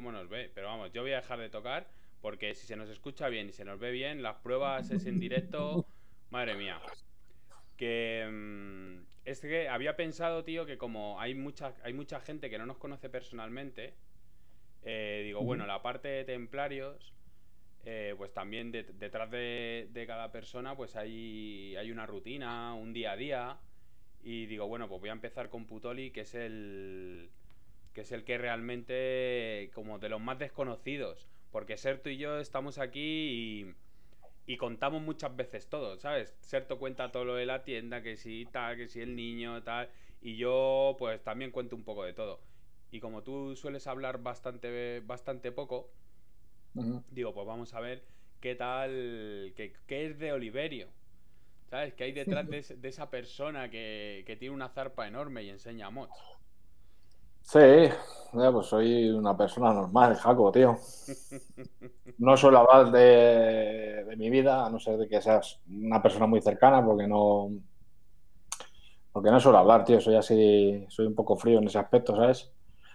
cómo nos ve. Pero vamos, yo voy a dejar de tocar porque si se nos escucha bien y se nos ve bien, las pruebas es en directo. Madre mía. Que es que había pensado, tío, que como hay mucha gente que no nos conoce personalmente, digo, Ujú. bueno, la parte de templarios, pues también detrás de cada persona, pues hay una rutina, un día a día. Y digo, bueno, pues voy a empezar con Putoli, que es el que realmente, como de los más desconocidos. Porque Serto y yo estamos aquí y contamos muchas veces todo, ¿sabes? Serto cuenta todo lo de la tienda, que si tal, que si el niño, tal. Y yo, pues también cuento un poco de todo. Y como tú sueles hablar bastante poco, Ujú. digo, pues vamos a ver qué tal, qué es de Oliverio. ¿Sabes? ¿Qué hay detrás de esa persona que tiene una zarpa enorme y enseña mods? Sí, pues soy una persona normal, Jaco, tío. No suelo hablar de mi vida, a no ser de que seas una persona muy cercana, porque no suelo hablar, tío. Soy así, soy un poco frío en ese aspecto, ¿sabes?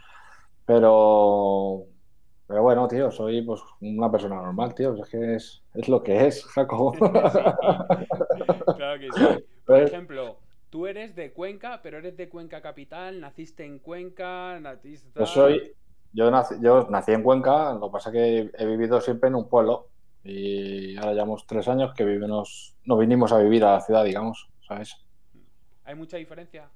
Pero, pero bueno, tío, soy pues una persona normal, tío. Es que es lo que es, Jaco. Sí, claro que sí. Por ¿Ves? ejemplo, tú eres de Cuenca, pero eres de Cuenca capital, naciste en Cuenca, naciste Yo tal. soy, yo nací en Cuenca, lo que pasa es que he vivido siempre en un pueblo y ahora llevamos 3 años que vivimos, no vinimos a vivir a la ciudad, digamos, ¿sabes? ¿Hay mucha diferencia?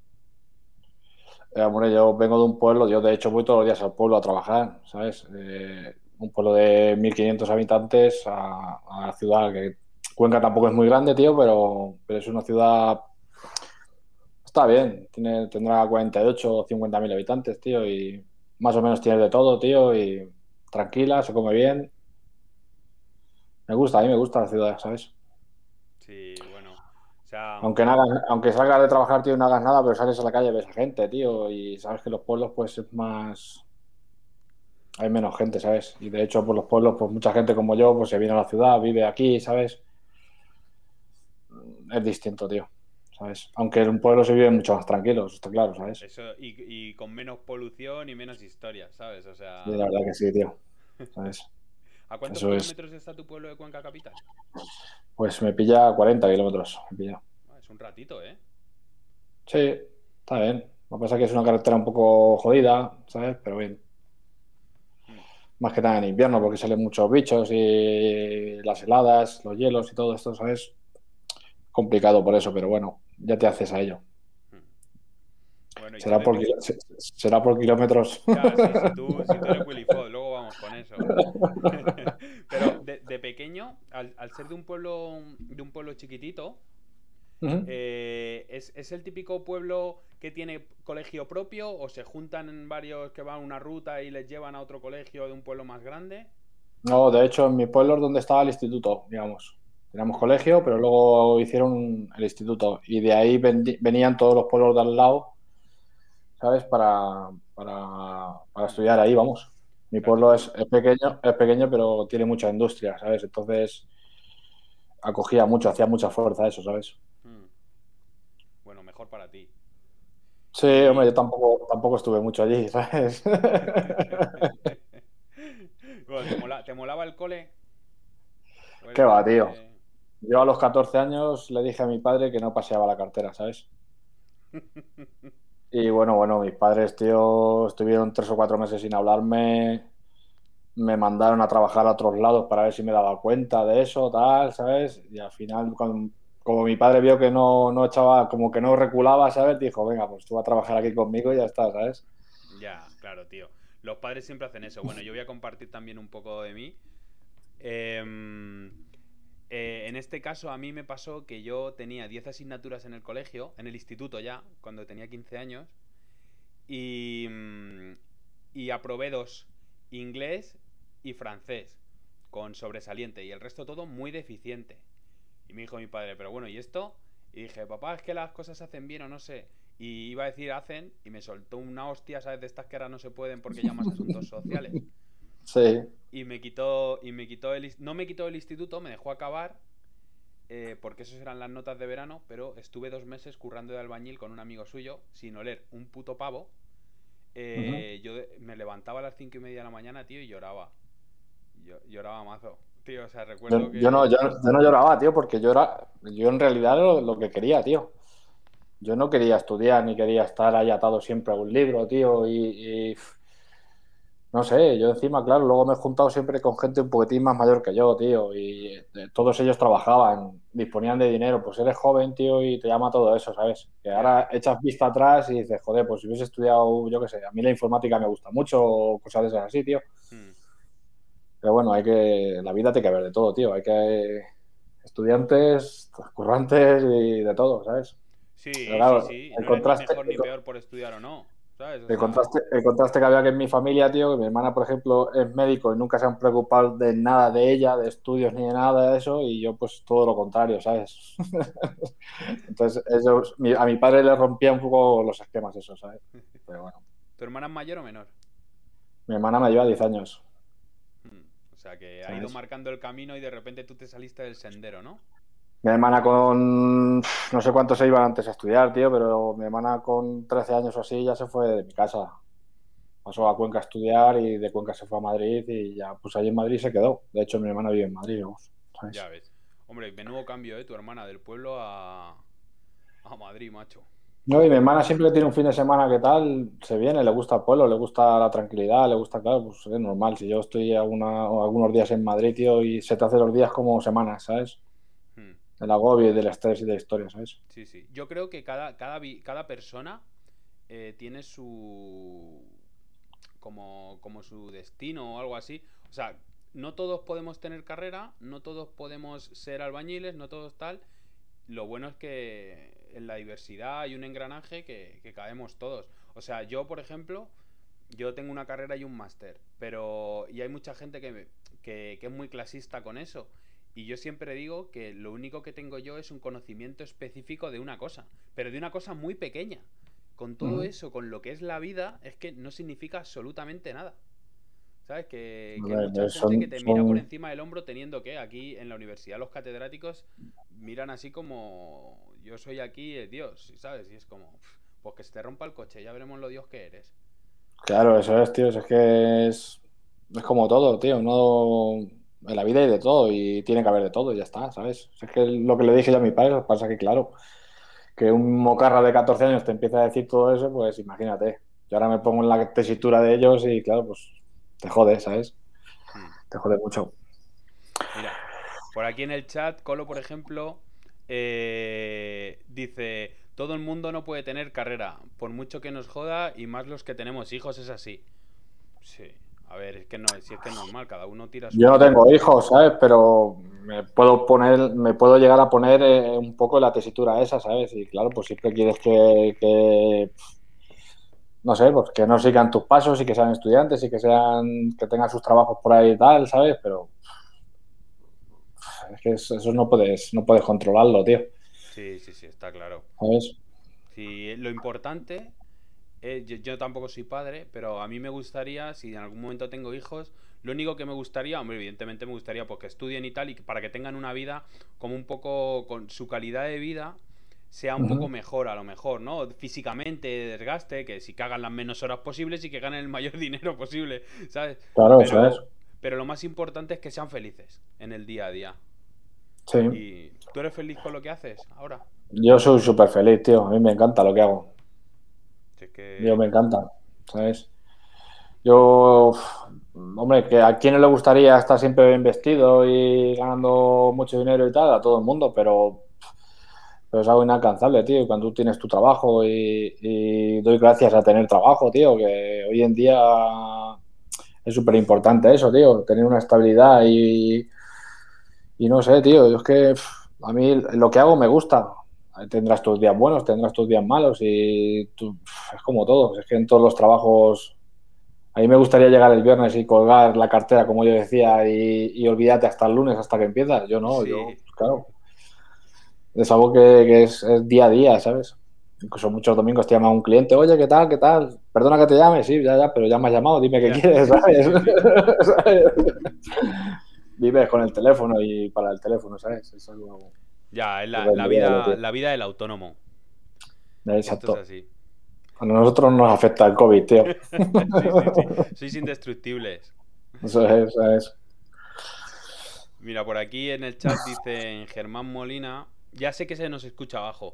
Hombre, yo vengo de un pueblo, yo de hecho voy todos los días al pueblo a trabajar, ¿sabes? Un pueblo de 1.500 habitantes a la ciudad, que Cuenca tampoco es muy grande, tío, pero es una ciudad, está bien, tendrá 48 o 50.000 habitantes, tío, y más o menos tiene de todo, tío, y tranquila, se come bien. Me gusta, a mí me gusta la ciudad, ¿sabes? Sí, bueno. O sea, Aunque salgas de trabajar, tío, y no hagas nada, pero sales a la calle, ves a gente, tío, y sabes que los pueblos, pues, es más. Hay menos gente, ¿sabes? Y de hecho, por los pueblos, pues mucha gente como yo, pues se viene a la ciudad, vive aquí, ¿sabes? Es distinto, tío, ¿sabes? Aunque en un pueblo se vive mucho más tranquilo, eso está claro, ¿sabes? eso, y con menos polución y menos historia, ¿sabes? O Sí, sea, la verdad que sí, tío, ¿sabes? ¿a cuántos Eso es. kilómetros está tu pueblo de Cuenca capital? Pues me pilla 40 kilómetros, me pilla. Ah, es un ratito, ¿eh? Sí, está bien. Lo que pasa es que es una carretera un poco jodida, ¿sabes? Pero bien. Hmm. Más que nada en invierno, porque salen muchos bichos y las heladas, los hielos y todo esto, ¿sabes? Complicado por eso, pero bueno, ya te haces a ello. Hmm. Bueno, y tú Será de por, pe... será por kilómetros. Ya, sí, si tú eres Willy Fogg, luego vamos con eso. Pero de pequeño, al ser de un pueblo chiquitito, Ujú. ¿es el típico pueblo que tiene colegio propio o se juntan varios que van una ruta y les llevan a otro colegio de un pueblo más grande? No, de hecho, en mi pueblo es donde estaba el instituto, digamos. Teníamos Hmm. colegio, pero luego hicieron el instituto. Y de ahí venían todos los pueblos de al lado, ¿sabes? Para Hmm. estudiar ahí, vamos. Mi Claro, pueblo es pequeño, pero tiene mucha industria, ¿sabes? Entonces acogía mucho, hacía mucha fuerza eso, ¿sabes? hmm. Bueno, mejor para ti. Sí, hombre, Y... yo tampoco estuve mucho allí, ¿sabes? Bueno, ¿te molaba el cole? ¿O ¿Qué eres de va, los tío? que...? Yo a los 14 años le dije a mi padre que no paseaba la cartera, ¿sabes? Y bueno, mis padres, tío, estuvieron 3 o 4 meses sin hablarme, me mandaron a trabajar a otros lados para ver si me daba cuenta de eso, tal, ¿sabes? Y al final, como mi padre vio que no echaba, como que no reculaba, ¿sabes? Dijo, venga, pues tú vas a trabajar aquí conmigo y ya está, ¿sabes? Ya, claro, tío. Los padres siempre hacen eso. Bueno, yo voy a compartir también un poco de mí. Em, en este caso, a mí me pasó que yo tenía 10 asignaturas en el colegio, en el instituto ya, cuando tenía 15 años, y, y aprobé dos, inglés y francés, con sobresaliente, y el resto todo muy deficiente. Y me dijo mi padre, pero bueno, ¿y esto? Y dije, papá, es que las cosas se hacen bien o no sé. Y iba a decir hacen, y me soltó una hostia, ¿sabes? De estas que ahora no se pueden porque llamas asuntos sociales. Sí. No me quitó el instituto, me dejó acabar, porque esas eran las notas de verano, pero estuve 2 meses currando de albañil con un amigo suyo, sin oler un puto pavo, Ujú. yo me levantaba a las 5:30 de la mañana, tío, y lloraba. Lloraba mazo. Tío, o sea, Yo, recuerdo yo no, que... yo no lloraba, tío, porque yo en realidad lo que quería, tío. Yo no quería estudiar ni quería estar ahí atado siempre a un libro, tío, no sé, yo encima, claro, luego me he juntado siempre con gente un poquitín más mayor que yo, tío, y todos ellos trabajaban, disponían de dinero, pues eres joven, tío, y te llama todo eso, ¿sabes? Que Ya. ahora echas vista atrás y dices, joder, pues si hubiese estudiado, yo qué sé, a mí la informática me gusta mucho, o cosas de esas así, tío. Mm. Pero bueno, en la vida hay que ver de todo, tío, hay que estudiantes, currantes y de todo, ¿sabes? Pero Sí, sí, claro, sí. No eres ni mejor ni peor por estudiar o no, ¿sabes? O sea, el contraste que había que en mi familia, tío, que mi hermana, por ejemplo, es médico y nunca se han preocupado de nada de ella, de estudios ni de nada de eso, y yo pues todo lo contrario, ¿sabes? Entonces, a mi padre le rompía un poco los esquemas eso, ¿sabes? Pero bueno, ¿tu hermana es mayor o menor? mi hermana me lleva 10 años, Mm. O sea, que ha ido ¿sabes? marcando el camino y de repente tú te saliste del sendero, ¿no? Mi hermana no sé cuántos se iban antes a estudiar, tío, pero mi hermana con 13 años o así ya se fue de mi casa. Pasó a Cuenca a estudiar y de Cuenca se fue a Madrid y ya, pues allí en Madrid se quedó. De hecho, mi hermana vive en Madrid, vamos, Ya ¿sabes? ves. Hombre, menudo cambio, ¿eh? Tu hermana del pueblo a Madrid, macho. No, y mi hermana siempre que tiene un fin de semana que tal, se viene, le gusta el pueblo, le gusta la tranquilidad, le gusta, claro, pues es normal. Si yo estoy algunos días en Madrid, tío, y se te hacen los días como semanas, ¿sabes? Mm. Del agobio y del estrés y de la historia, ¿sabes? Sí, sí. Yo creo que cada persona tiene su... como su destino o algo así. O sea, no todos podemos tener carrera, no todos podemos ser albañiles, no todos tal. Lo bueno es que en la diversidad hay un engranaje que caemos todos. O sea, yo, por ejemplo, yo tengo una carrera y un máster, pero... Y hay mucha gente que es muy clasista con eso. Y yo siempre digo que lo único que tengo yo es un conocimiento específico de una cosa, pero de una cosa muy pequeña. Con todo Ujú. eso, con lo que es la vida, es que no significa absolutamente nada. ¿Sabes? A Que hay mucha ver, gente que te mira por son, encima del hombro teniendo que aquí en la universidad los catedráticos miran así como yo soy aquí Dios, ¿sabes? Y es como, pues que se te rompa el coche, ya veremos lo Dios que eres. claro, eso es, tío, es que es como todo, tío, no, en la vida hay de todo y tiene que haber de todo y ya está, ¿sabes? Es que lo que le dije yo a mi padre, pasa que, claro, que un mocarra de 14 años te empieza a decir todo eso, pues imagínate. Yo ahora me pongo en la tesitura de ellos y claro, pues te jode, ¿sabes? Hmm. Te jode mucho. Mira, por aquí en el chat, Colo, por ejemplo, dice, todo el mundo no puede tener carrera, por mucho que nos joda, y más los que tenemos hijos es así. Sí, a ver, es que no, si es que es normal, cada uno tira su Yo no carrera tengo como quiere. hijos, ¿sabes? Pero me puedo llegar a poner un poco en la tesitura esa, ¿sabes? Y claro, pues siempre quieres no sé, pues que no sigan tus pasos y que sean estudiantes y que tengan sus trabajos por ahí y tal, ¿sabes? Pero es que eso no puedes controlarlo, tío, Sí, sí, sí, está claro. ¿sabes? Sí, lo importante, yo tampoco soy padre, pero a mí me gustaría, si en algún momento tengo hijos, lo único que me gustaría, hombre, evidentemente me gustaría pues que estudien y tal, y para que tengan una vida como un poco, con su calidad de vida sea un poco Ujú. mejor, a lo mejor, ¿no? Físicamente, desgaste, que si cagan las menos horas posibles y que ganen el mayor dinero posible, ¿sabes? Claro, eso es. Pero lo más importante es que sean felices en el día a día. Sí. ¿Y tú eres feliz con lo que haces ahora? Yo soy súper feliz, tío. A mí me encanta lo que hago. Si es Yo que... me encanta, ¿sabes? Yo, hombre, que a quién no le gustaría estar siempre bien vestido y ganando mucho dinero y tal, a todo el mundo, pero es algo inalcanzable, tío. Cuando tú tienes tu trabajo y doy gracias a tener trabajo, tío, que hoy en día es súper importante eso, tío, tener una estabilidad y no sé, tío, es que a mí lo que hago me gusta. Tendrás tus días buenos, tendrás tus días malos y es como todo. Es que en todos los trabajos a mí me gustaría llegar el viernes y colgar la cartera, como yo decía, y olvídate hasta el lunes, hasta que empiezas. Yo no, yo, Sí, claro, es algo que es día a día, ¿sabes? Incluso muchos domingos te llama un cliente, oye, ¿qué tal? ¿Qué tal? Perdona que te llame, sí, ya, ya, pero ya me has llamado, dime qué ya. quieres, ¿sabes? Sí, sí. ¿Sabes? Vives con el teléfono y para el teléfono, ¿sabes? Es algo Ya, es irremediable, tío. la vida del autónomo. Esto es Exacto. así. A nosotros nos afecta el COVID, tío. Sí. Sois indestructibles. Eso es. Mira, por aquí en el chat dicen Germán Molina. Ya sé que se nos escucha abajo.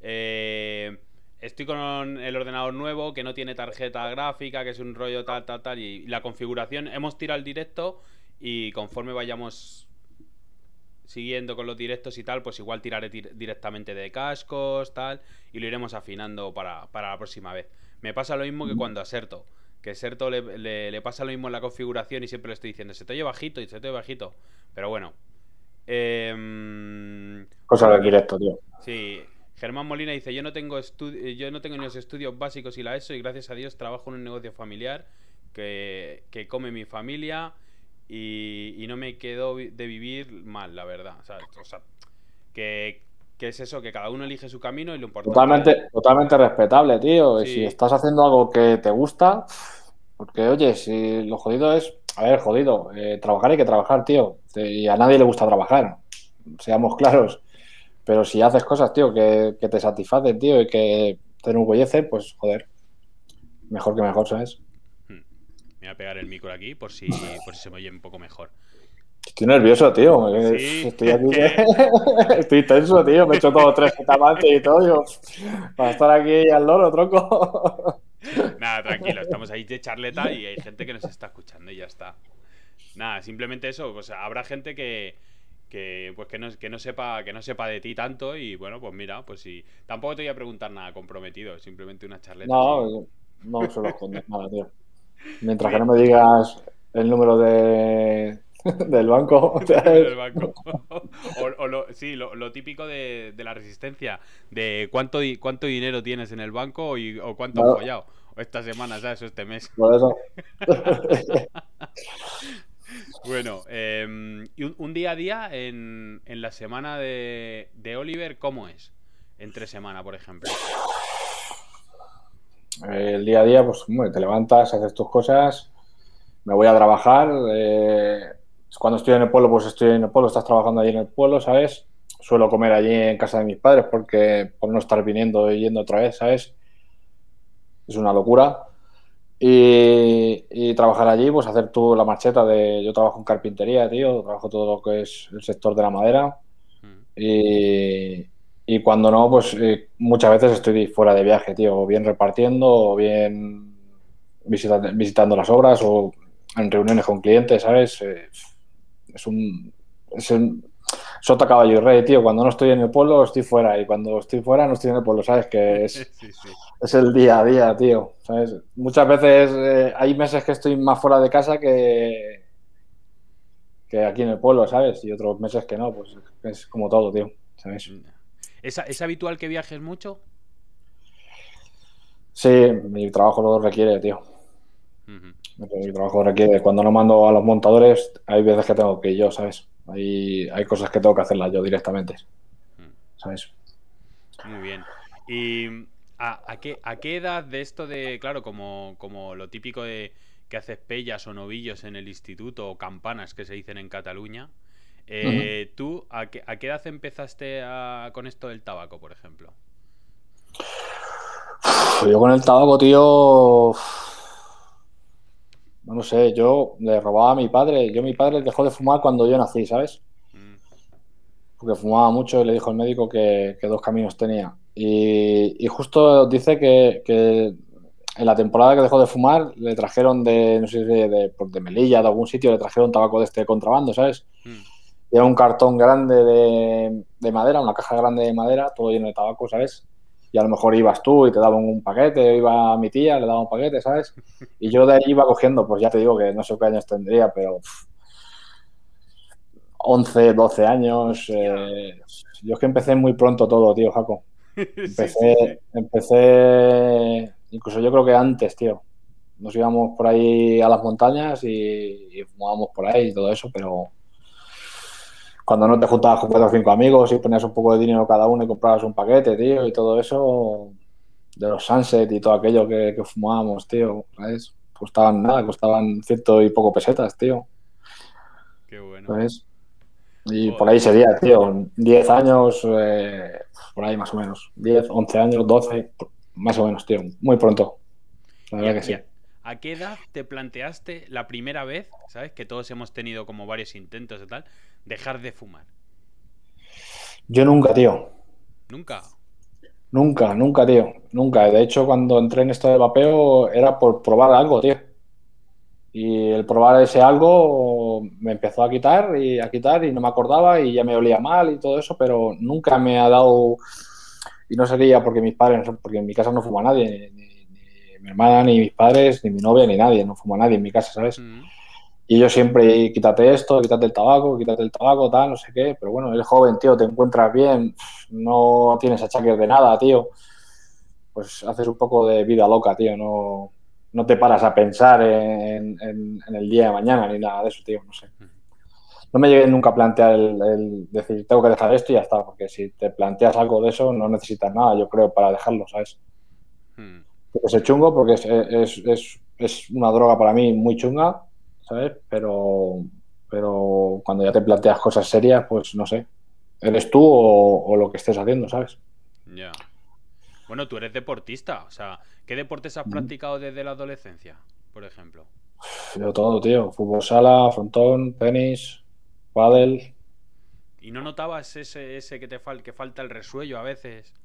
Estoy con el ordenador nuevo que no tiene tarjeta gráfica, que es un rollo tal. Y la configuración, hemos tirado el directo y conforme vayamos siguiendo con los directos y tal, pues igual tiraré directamente de cascos, tal, y lo iremos afinando para la próxima vez. Me pasa lo mismo que cuando a Serto. Que Serto le pasa lo mismo en la configuración y siempre le estoy diciendo, se te oye bajito y se te oye bajito. Pero bueno. Cosa Por del aquí. directo, tío. Sí. Germán Molina dice, yo no tengo ni los estudios básicos y la ESO y gracias a Dios trabajo en un negocio familiar que come mi familia y no me quedo de vivir mal, la verdad. O sea que es eso, que cada uno elige su camino y lo importante... Totalmente respetable, tío. Y si Sí, estás haciendo algo que te gusta, porque oye, si lo jodido es, a ver, jodido, trabajar hay que trabajar, tío. Y a nadie le gusta trabajar, seamos claros. Pero si haces cosas, tío, que te satisfacen, tío, y que te enorgullecen, pues joder, mejor que mejor, ¿sabes? me voy a pegar el micro aquí por si se me oye un poco mejor. Estoy nervioso, tío. Sí, Estoy aquí, que... estoy tenso, tío. Me he hecho todo 3 gitamantes y todo, digo, para estar aquí al loro, tronco. Nada, tranquilo, estamos ahí de charleta y hay gente que nos está escuchando y ya está. Nada, simplemente eso, pues habrá gente pues que no sepa de ti tanto y bueno, pues mira, pues sí. Tampoco te voy a preguntar nada comprometido, simplemente una charleta así. No, no suelo esconder nada, tío. Mientras que no Bien, me digas el número del banco, del número ¿sabes? del banco. Sí, lo típico de la resistencia, de cuánto dinero tienes en el banco o cuánto has No, follado. O esta semana, ¿sabes? O este mes. por eso. Bueno, y un día a día en la semana de Oliver, ¿cómo es? Entre semana, por ejemplo. El día a día, pues hombre, te levantas, haces tus cosas, me voy a trabajar. Cuando estoy en el pueblo, pues estoy en el pueblo, estás trabajando allí en el pueblo, ¿sabes? Suelo comer allí en casa de mis padres porque por no estar viniendo y yendo otra vez, ¿sabes? Es una locura. Y trabajar allí, pues hacer tú la marcheta de... Yo trabajo en carpintería, tío, trabajo todo lo que es el sector de la madera. Mm. Y cuando no, pues muchas veces estoy fuera de viaje, tío, o bien repartiendo, o bien visitando las obras, o en reuniones con clientes, ¿sabes? Es un... Es un sota caballo y rey, tío. Cuando no estoy en el pueblo, estoy fuera. Y cuando estoy fuera, no estoy en el pueblo, ¿sabes? Que Sí. es el día a día, tío, ¿sabes? Muchas veces hay meses que estoy más fuera de casa que aquí en el pueblo, ¿sabes? Y otros meses que no, pues es como todo, tío, ¿sabes? ¿Es habitual que viajes mucho? Sí, mi trabajo lo requiere, tío. Ujú. Mi trabajo requiere. Cuando no mando a los montadores, hay veces que tengo que ir yo, ¿sabes? Hay cosas que tengo que hacerlas yo directamente, ¿sabes? Muy bien. ¿Y a qué edad de esto de, claro, como lo típico de que haces pellas o novillos en el instituto o campanas que se dicen en Cataluña, Ujú. ¿tú a qué edad empezaste con esto del tabaco, por ejemplo? Yo con el tabaco, tío, no lo sé, yo le robaba a mi padre. Mi padre dejó de fumar cuando yo nací, ¿sabes? Mm, Porque fumaba mucho y le dijo el médico que dos caminos tenía. Y justo dice que en la temporada que dejó de fumar le trajeron no sé si de Melilla, de algún sitio, le trajeron tabaco de este contrabando, ¿sabes? mm. Y era un cartón grande de madera, una caja grande de madera, todo lleno de tabaco, ¿sabes? Y a lo mejor ibas tú y te daban un paquete, o iba mi tía, le daba un paquete, ¿sabes? Y yo de ahí iba cogiendo, pues ya te digo que no sé qué años tendría, pero 11 12 años. Hostia. Yo es que empecé muy pronto todo, tío, Jaco. Sí. Incluso yo creo que antes, tío. Nos íbamos por ahí a las montañas y fumábamos por ahí y todo eso, pero cuando no te juntabas con 4 o 5 amigos y ponías un poco de dinero cada uno y comprabas un paquete, tío, y todo eso, de los Sunset y todo aquello que fumábamos, tío, ¿sabes? Costaban nada, costaban ciento y poco pesetas, tío, Qué bueno. ¿sabes? Y por Joder. ahí sería, tío, 10 años, por ahí más o menos. 10 11 años, 12. más o menos, tío. Muy pronto. La ¿Y verdad que sí. a qué edad te planteaste la primera vez, ¿sabes? Que todos hemos tenido como varios intentos y tal, dejar de fumar. Yo nunca, tío. Nunca. Nunca, nunca, tío. Nunca. De hecho, cuando entré en esto de vapeo era por probar algo, tío. Y el probar ese algo me empezó a quitar y no me acordaba y ya me olía mal y todo eso, pero nunca me ha dado, y no sería porque mis padres, porque en mi casa no fuma nadie, ni mi hermana, ni mis padres, ni mi novia, ni nadie, no fuma nadie en mi casa, ¿sabes? Mm, Y yo siempre, quítate esto, quítate el tabaco, tal, no sé qué, pero bueno, eres joven, tío, te encuentras bien, no tienes achaques de nada, tío, pues haces un poco de vida loca, tío, no te paras a pensar en el día de mañana ni nada de eso, tío, no sé. mm, No me llegué nunca a plantear el decir, tengo que dejar esto y ya está, porque si te planteas algo de eso, no necesitas nada, yo creo, para dejarlo, ¿sabes? mm. Porque es chungo, porque es una droga para mí muy chunga, ¿sabes? Pero cuando ya te planteas cosas serias, pues no sé, eres tú o lo que estés haciendo, ¿sabes? Ya. Bueno, tú eres deportista, o sea, ¿qué deportes has practicado desde la adolescencia, por ejemplo? Yo todo, tío, fútbol sala, frontón, tenis, pádel. ¿Y no notabas ese que falta el resuello a veces?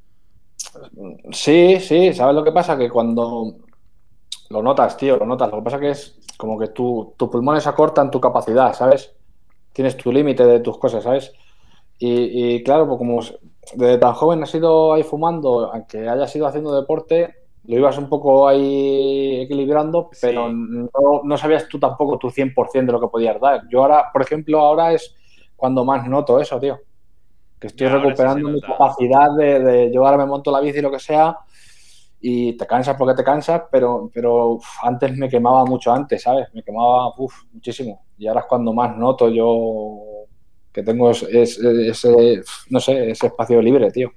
Sí, sí, ¿sabes lo que pasa? Que cuando lo notas, tío, lo notas. Lo que pasa que es como que tus pulmones acortan tu capacidad, ¿sabes? Tienes tu límite de tus cosas, ¿sabes? Y claro, pues como desde tan joven has ido ahí fumando, aunque hayas ido haciendo deporte, lo ibas un poco ahí equilibrando, pero Sí, no sabías tú tampoco tu 100% de lo que podías dar. Yo ahora, por ejemplo, ahora es cuando más noto eso, tío. Que estoy ya, ahora sí se recuperando mi nota. capacidad de yo ahora me monto la bici, lo que sea, y te cansas porque te cansas, pero antes me quemaba mucho antes, ¿sabes? Me quemaba muchísimo. Y ahora es cuando más noto yo que tengo ese, no sé, ese espacio libre, tío,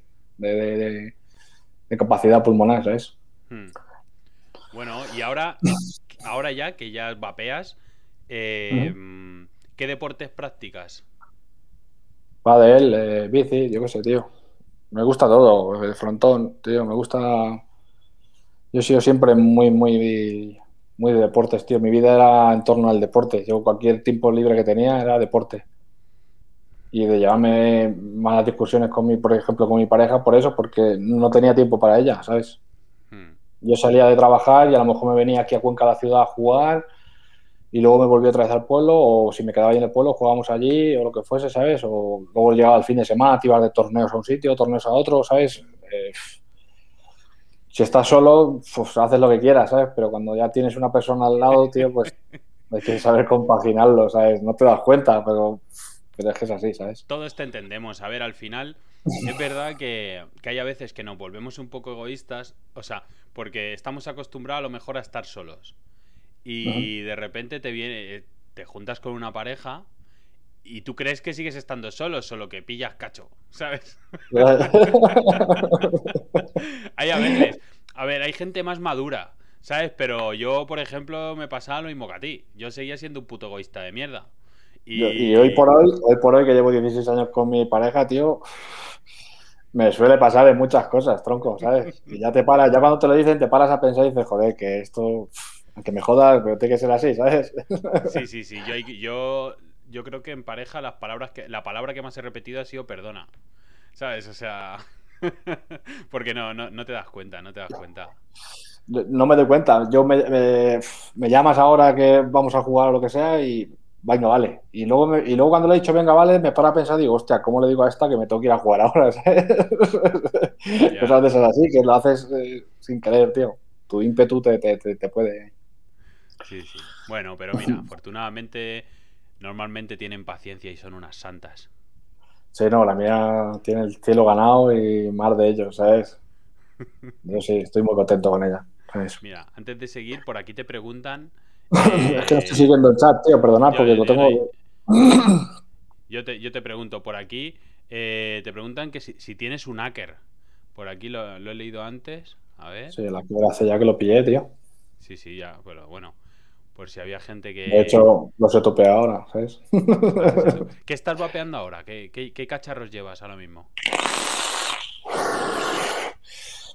de capacidad pulmonar, ¿sabes? Hmm. Bueno, y ahora ya que ya vapeas, Uh-huh. ¿qué deportes practicas? Pádel, bici, yo qué sé, tío. Me gusta todo, el frontón, tío, me gusta. Yo he sido siempre muy de deportes, tío. Mi vida era en torno al deporte. Yo cualquier tiempo libre que tenía era deporte. Y de llevarme malas discusiones por ejemplo, con mi pareja por eso, porque no tenía tiempo para ella, ¿sabes? Hmm. Yo salía de trabajar y a lo mejor me venía aquí a Cuenca, la ciudad, a jugar y luego me volví otra vez al pueblo o si me quedaba ahí en el pueblo jugábamos allí o lo que fuese, ¿sabes? O luego llegaba el fin de semana, te ibas de torneos a un sitio, torneos a otro, ¿sabes? Si estás solo, pues haces lo que quieras, ¿sabes? Pero cuando ya tienes una persona al lado, tío, pues hay que saber compaginarlo, ¿sabes? No te das cuenta, pero es que es así, ¿sabes? Todos te entendemos. A ver, al final es verdad que hay a veces que nos volvemos un poco egoístas, o sea, porque estamos acostumbrados a lo mejor a estar solos. Uh-huh. Y de repente te juntas con una pareja y tú crees que sigues estando solo, solo que pillas cacho, ¿sabes? Hay a veces, a ver, hay gente más madura, ¿sabes? Pero yo, por ejemplo, me pasaba lo mismo que a ti. Yo seguía siendo un puto egoísta de mierda. Y Y hoy por hoy, que llevo 16 años con mi pareja, tío, me suele pasar en muchas cosas, tronco, ¿sabes? Y ya te paras, ya cuando te lo dicen, te paras a pensar y dices, joder, que esto, aunque me jodas, pero tiene que ser así, ¿sabes? sí, sí, sí. Yo creo que en pareja la palabra que más he repetido ha sido perdona. ¿Sabes? O sea. Porque no te das cuenta, no te das cuenta. No me doy cuenta. Me llamas ahora que vamos a jugar o lo que sea y venga, vale. Y luego cuando le he dicho venga, vale, me paro a pensar y digo, hostia, ¿cómo le digo a esta que me tengo que ir a jugar ahora? ¿Sabes? Cosas Ya. de esas así, que lo haces sin querer, tío. Tu ímpetu te puede. Sí, sí. Bueno, pero mira, afortunadamente, normalmente tienen paciencia y son unas santas. Sí, no, la mía tiene el cielo ganado y más de ellos, ¿sabes? Yo sí, estoy muy contento con ella, ¿sabes? Mira, antes de seguir, por aquí te preguntan. Es que no estoy siguiendo el chat, tío, perdonad, Yo, porque lo yo tengo. yo te pregunto por aquí. Te preguntan que si tienes un hacker. Por aquí lo he leído antes. A ver. Sí, la que hace ya que lo pillé, tío. Sí, sí, ya. Pero bueno, por si había gente De que. hecho, los he topeado ahora, ¿sabes? Los has hecho. ¿Qué estás vapeando ahora? ¿Qué cacharros llevas ahora mismo?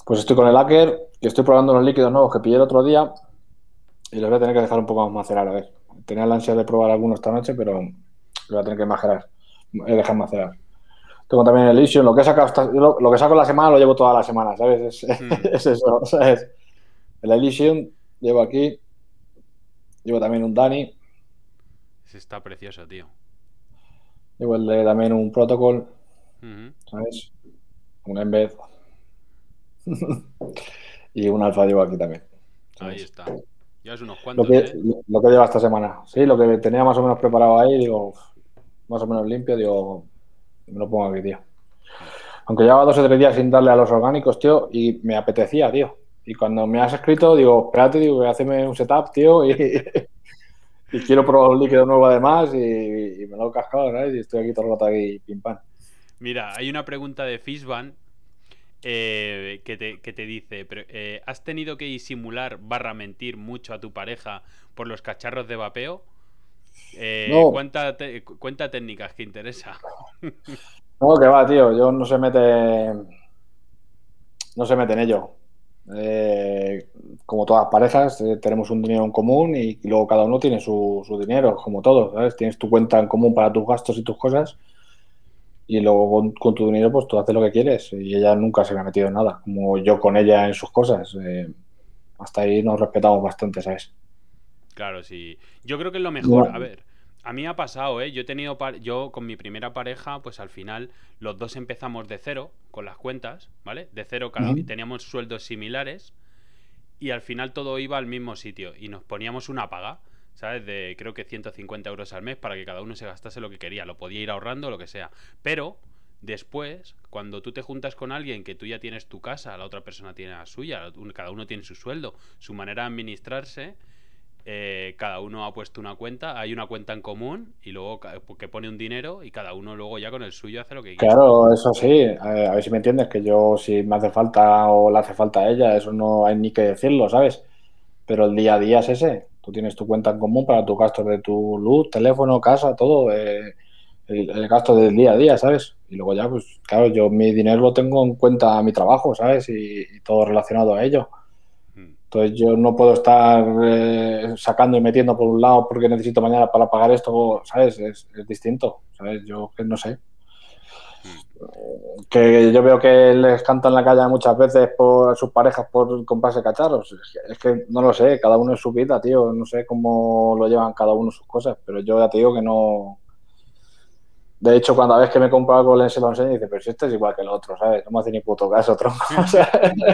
Pues estoy con el Aker y estoy probando los líquidos nuevos que pillé el otro día y los voy a tener que dejar un poco más macerar. A ver, tenía la ansia de probar algunos esta noche, pero lo voy a tener que dejar macerar. Tengo también el Elysium, lo que he sacado lo que saco la semana lo llevo toda la semana, ¿sabes? Es eso, ¿sabes? El Elysium llevo aquí, llevo también un Dani, Ese está precioso, tío. llevo también un Protocol, Ujú. ¿sabes? Un Embed y un Alfa llevo aquí también, Ahí ¿sabes? está. Llevas unos Lo cuantos, que, ¿eh? lo que lleva esta semana. Sí, lo que tenía más o menos preparado ahí, digo, más o menos limpio, digo, me lo pongo aquí, tío. Aunque llevaba 2 o 3 días sin darle a los orgánicos, tío, y me apetecía, tío. Y cuando me has escrito, digo, espérate, digo, voy a hacerme un setup, tío, y quiero probar un líquido nuevo además, y me lo he cascado, ¿sabes? Y estoy aquí todo el rato aquí, pim pam. Mira, hay una pregunta de Fishban que te dice, ¿has tenido que disimular barra mentir mucho a tu pareja por los cacharros de vapeo? No, Cuenta técnicas que interesa. no, que va, tío, yo no se mete en ello. Como todas las parejas, tenemos un dinero en común y luego cada uno tiene su dinero, como todo, ¿sabes? Tienes tu cuenta en común para tus gastos y tus cosas y luego con tu dinero pues tú haces lo que quieres y ella nunca se me ha metido en nada, como yo con ella en sus cosas. Hasta ahí nos respetamos bastante, ¿sabes? Claro, sí. Yo creo que es lo mejor. A No. ver, a mí me ha pasado, ¿eh? Yo he tenido. Yo con mi primera pareja, pues al final los dos empezamos de cero con las cuentas, ¿vale? De cero cada. Ujú. Teníamos sueldos similares y al final todo iba al mismo sitio y nos poníamos una paga, ¿sabes? De creo que 150 euros al mes para que cada uno se gastase lo que quería. Lo podía ir ahorrando, lo que sea. Pero después, cuando tú te juntas con alguien que tú ya tienes tu casa, la otra persona tiene la suya, cada uno tiene su sueldo, su manera de administrarse, cada uno ha puesto una cuenta, hay una cuenta en común y luego que pone un dinero y cada uno luego ya con el suyo hace lo que quiere. Claro, eso sí, a ver si me entiendes, que yo si me hace falta o le hace falta a ella, eso no hay ni que decirlo, ¿sabes? Pero el día a día es ese. Tú tienes tu cuenta en común para tus gastos de tu luz, teléfono, casa, todo, el gasto del día a día, ¿sabes? Y luego ya, pues claro, yo mi dinero lo tengo en cuenta a mi trabajo, ¿sabes? Y todo relacionado a ello. Mm. Entonces yo no puedo estar sacando y metiendo por un lado porque necesito mañana para pagar esto, ¿sabes? Es distinto, ¿sabes? Yo que no sé. Mm. Que yo veo que les cantan la calle muchas veces por sus parejas por comprarse cacharros. Es que no lo sé, cada uno es su vida, tío. No sé cómo lo llevan cada uno sus cosas, pero yo ya te digo que no. De hecho, cuando a veces que me compro algo, se lo enseño y dice, pero si este es igual que el otro, ¿sabes? No me hace ni puto caso, tronco. O sea,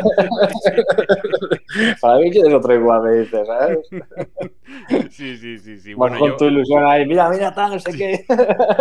para mí quieres otro igual, me dices, ¿sabes? Sí, sí, sí, sí. Vas Bueno, con tu ilusión ahí, mira, mira, tal, no sé sí. qué.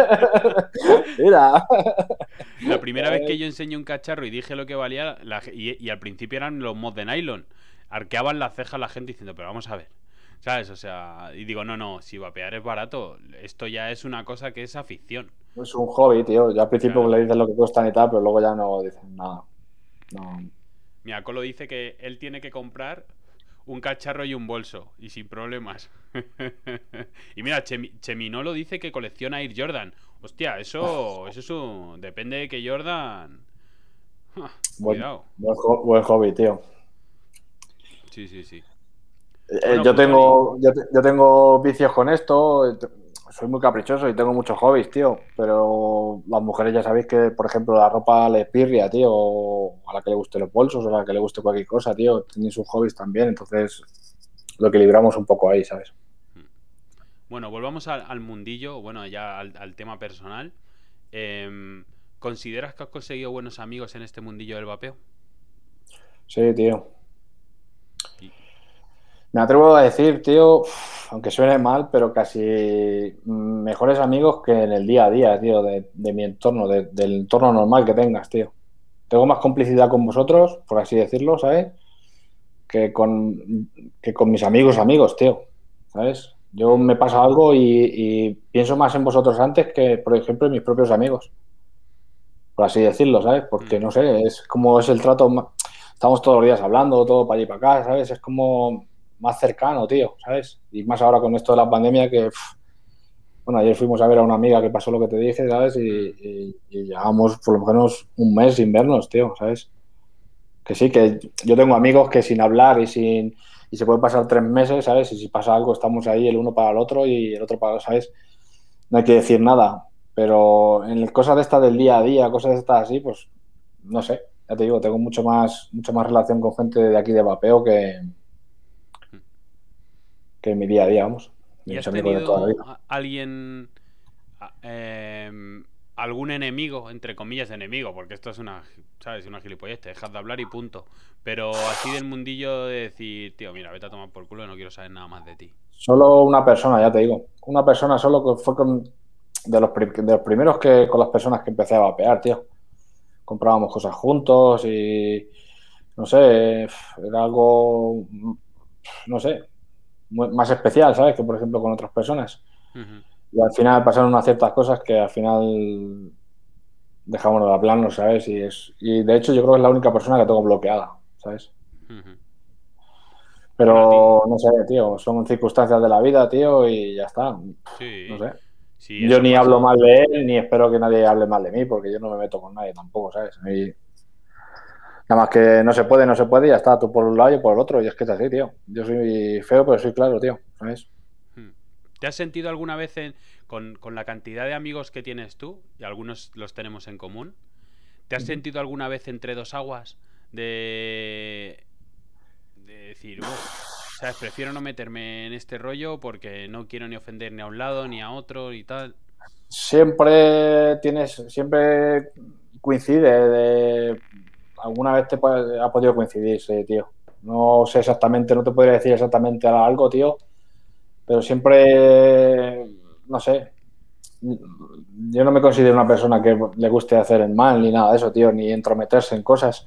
Mira. La primera vez que yo enseñé un cacharro y dije lo que valía, y al principio eran los mods de nylon, arqueaban las cejas la gente diciendo, pero vamos a ver, ¿sabes? O sea, y digo, no, no, si vapear es barato, esto ya es una cosa que es afición. Es un hobby, tío. Ya al principio Claro. le dices lo que cuestan y tal, pero luego ya no dicen nada. No. Mira, Colo dice que él tiene que comprar un cacharro y un bolso, y sin problemas. Y mira, Cheminolo dice que colecciona Air Jordan. Hostia, eso es un... Depende de que Jordan... Buen, Cuidado. buen hobby, tío. Sí, sí, sí. Bueno, Yo pues Oli. tengo vicios con esto. Soy muy caprichoso y tengo muchos hobbies, tío. Pero las mujeres ya sabéis que, por ejemplo, la ropa les pirria, tío. O a la que le guste los bolsos, o a la que le guste cualquier cosa, tío. Tienen sus hobbies también. Entonces, lo equilibramos un poco ahí, ¿sabes? Bueno, volvamos al mundillo, bueno, ya al tema personal. ¿Consideras que has conseguido buenos amigos en este mundillo del vapeo? Sí, tío. Y- Me atrevo a decir, tío, aunque suene mal, pero casi mejores amigos que en el día a día, tío, de mi entorno, del entorno normal que tengas, tío. Tengo más complicidad con vosotros, por así decirlo, ¿sabes? Que con, que con mis amigos, tío, ¿sabes? Yo Mm, me pasa algo y pienso más en vosotros antes que, por ejemplo, en mis propios amigos, por así decirlo, ¿sabes? Porque, mm, no sé, es como es el trato, estamos todos los días hablando, todo para allí y para acá, ¿sabes? Es como más cercano, tío, ¿sabes? Y más ahora con esto de la pandemia que, bueno, ayer fuimos a ver a una amiga que pasó lo que te dije, ¿sabes? mm, Y llevamos por lo menos un mes sin vernos, tío, ¿sabes? que sí, que yo tengo amigos que sin hablar y se puede pasar 3 meses, ¿sabes? Y si pasa algo, estamos ahí el uno para el otro y el otro para, ¿sabes? No hay que decir nada. Pero en cosas de estas del día a día, cosas de estas así, pues no sé. Ya te digo, tengo mucho más relación con gente de aquí de vapeo que en mi día a día, vamos. De ¿Y mis has amigos de toda la tenido vida. alguien, algún enemigo, entre comillas enemigo, porque esto es una, ¿sabes? Una gilipollez, te dejas de hablar y punto. Pero así del mundillo de decir, tío, mira, vete a tomar por culo, no quiero saber nada más de ti. Solo una persona, ya te digo. Una persona solo que fue de los primeros que con las personas que empecé a vapear, tío. Comprábamos cosas juntos y no sé, era algo, no sé, más especial, ¿sabes? Que por ejemplo con otras personas. Ujú. Y al final pasaron unas ciertas cosas que al final dejamos de hablarnos, ¿sabes? Y de hecho yo creo que es la única persona que tengo bloqueada, ¿sabes? Ujú. Bueno, a ti, Pero no sé, tío, son circunstancias de la vida, tío, y ya está. No sí, sé. sí, Yo eso ni hablo pasa. mal de él, ni espero que nadie hable mal de mí, porque yo no me meto con nadie tampoco, ¿sabes? Nada más que no se puede, no se puede, y ya está, tú por un lado y por el otro, y es que es así, tío. Yo soy feo, pero soy claro, tío, ¿sabes? Hmm. ¿Te has sentido alguna vez con la cantidad de amigos que tienes tú, y algunos los tenemos en común, ¿te has sentido alguna vez entre dos aguas de decir, uff, sabes, prefiero no meterme en este rollo porque no quiero ni ofender ni a un lado ni a otro y tal? Siempre coincide alguna vez ha podido coincidir, sí, tío. No sé exactamente, no te podría decir exactamente algo, tío, pero siempre, no sé, yo no me considero una persona que le guste hacer el mal ni nada de eso, tío, ni entrometerse en cosas,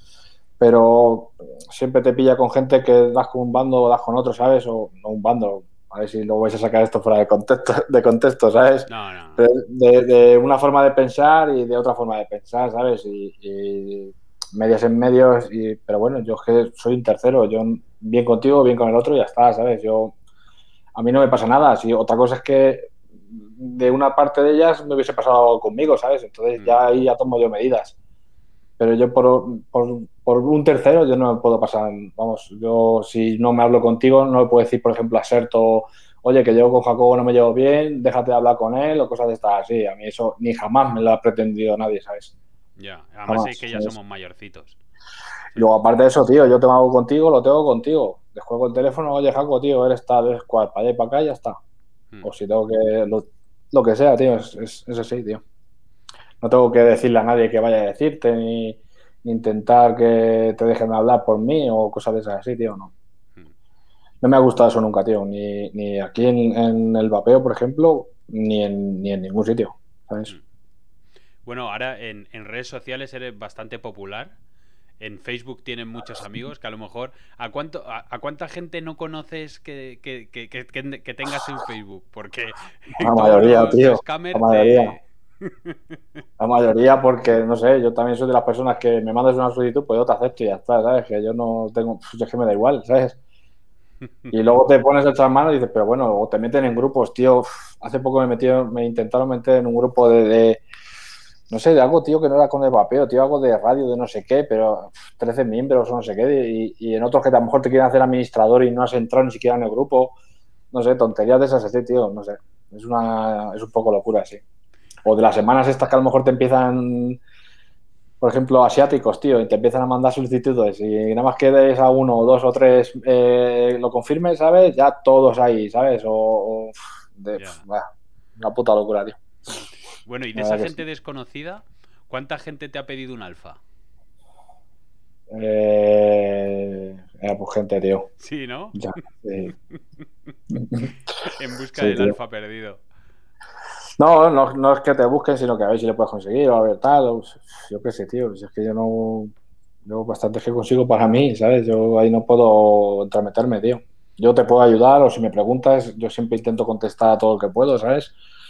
pero siempre te pilla con gente que das con un bando o das con otro, ¿sabes? O no un bando, a ver si lo vais a sacar esto fuera de contexto, ¿sabes? No, no. De una forma de pensar y de otra forma de pensar, ¿sabes? Y medias en medios, pero bueno, yo es que soy un tercero, yo bien contigo, bien con el otro y ya está, ¿sabes? A mí no me pasa nada, si otra cosa es que de una parte de ellas me hubiese pasado conmigo, ¿sabes? Entonces Mm, ya ahí ya tomo yo medidas. Pero yo por un tercero yo no me puedo pasar, vamos, yo si no me hablo contigo no le puedo decir, por ejemplo, a Serto, oye, que yo con Jacobo no me llevo bien, déjate de hablar con él o cosas de estas así. A mí eso ni jamás me lo ha pretendido nadie, ¿sabes? ya, además es Jamás, que ya ¿sabes? somos mayorcitos. Y luego, aparte de eso, tío, yo te hago contigo, lo tengo contigo. Descuelgo el teléfono, oye, Jaco, tío, eres tal, eres cual, para allá y para acá y ya está. Mm, O si tengo lo que sea, tío, es así, tío. No tengo que decirle a nadie que vaya a decirte, ni intentar que te dejen hablar por mí o cosas de esas así, tío, no. mm, No me ha gustado eso nunca, tío. Ni aquí en el vapeo, por ejemplo, ni en ningún sitio, ¿sabes? mm. Bueno, ahora en redes sociales eres bastante popular. En Facebook tienes muchos amigos que a lo mejor... ¿A cuánta gente no conoces que tengas en Facebook? Porque La todos mayoría, los tío. La scammers mayoría. te... La mayoría porque, no sé, yo también soy de las personas que me mandas una solicitud, pues yo te acepto y ya está, ¿sabes? Que yo no tengo, pues es que me da igual, ¿sabes? Y luego te pones a echar mano y dices, pero bueno, o te meten en grupos, tío. Hace poco me intentaron meter en un grupo no sé, de algo, tío, que no era con el vapeo, tío, algo de radio, de no sé qué, pero 13 miembros o no sé qué, y en otros que a lo mejor te quieren hacer administrador y no has entrado ni siquiera en el grupo, no sé, tonterías de esas así, tío, no sé. Es un poco locura, sí. O de las semanas estas que a lo mejor te empiezan, por ejemplo, asiáticos, tío, y te empiezan a mandar solicitudes y nada más que des a uno o dos o tres lo confirmes, ¿sabes? Ya todos ahí, ¿sabes? Ya. Una puta locura, tío. Bueno, y de La esa verdad que gente sí. desconocida, ¿cuánta gente te ha pedido un alfa? Pues gente, tío. Sí, ¿no? Ya, sí. En busca Sí, del tío. alfa perdido. No es que te busquen, sino que a ver si le puedes conseguir o a ver tal. Yo qué sé, tío. Si es que yo no. Yo bastante que consigo para mí, ¿sabes? Yo ahí no puedo entrometerme, tío. Yo te puedo ayudar o si me preguntas, yo siempre intento contestar a todo lo que puedo, ¿sabes?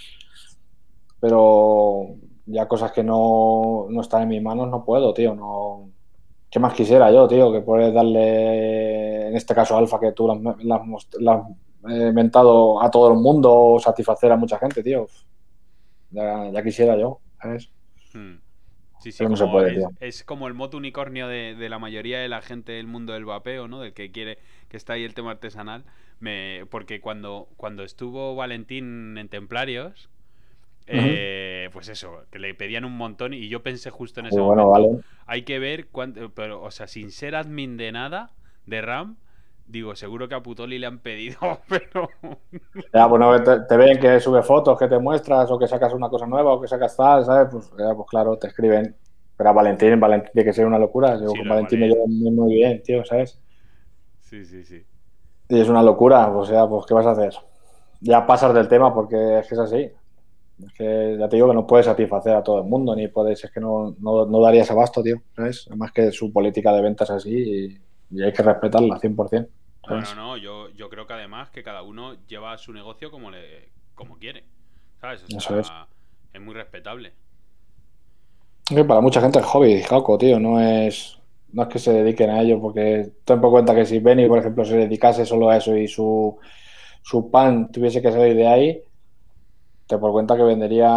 Pero ya cosas que no están en mis manos no puedo, tío. No. ¿Qué más quisiera yo, tío? Que puedes darle, en este caso, Alfa, que tú la has inventado a todo el mundo o satisfacer a mucha gente, tío. Ya quisiera yo, ¿sabes? Hmm. Sí, sí, pero no se como puede, tío. es como el moto unicornio de la mayoría de la gente del mundo del vapeo, ¿no? Del que quiere, que está ahí el tema artesanal. Porque cuando estuvo Valentín en Templarios, Ujú. pues eso, que le pedían un montón y yo pensé justo en Y ese bueno, momento, vale. hay que ver cuánto, pero, o sea, sin ser admin de nada, de RAM, digo, seguro que a Putoli le han pedido, pero... Ya, bueno, te ven que subes fotos, que te muestras, o que sacas una cosa nueva, o que sacas tal, ¿sabes? Pues, ya, pues claro, te escriben. Pero a Valentín tiene que ser una locura. Yo Sí, con lo de Valentín me llevo Valen. muy, muy bien, tío, ¿sabes? Sí, sí, sí. Y es una locura, o sea, pues ¿qué vas a hacer? Ya pasas del tema porque es que es así. Es que ya te digo que no puedes satisfacer a todo el mundo, ni puedes, es que no darías abasto, tío, ¿sabes? Además que su política de ventas es así y hay que respetarla 100%, Bueno, ¿sabes? no, yo creo que además que cada uno lleva su negocio como quiere, ¿sabes? O Eso es. sea, es muy respetable. Que para mucha gente es hobby, jaco, tío, no es que se dediquen a ello, porque ten por cuenta que si Benny, por ejemplo, se dedicase solo a eso y su pan tuviese que salir de ahí, te por cuenta que vendería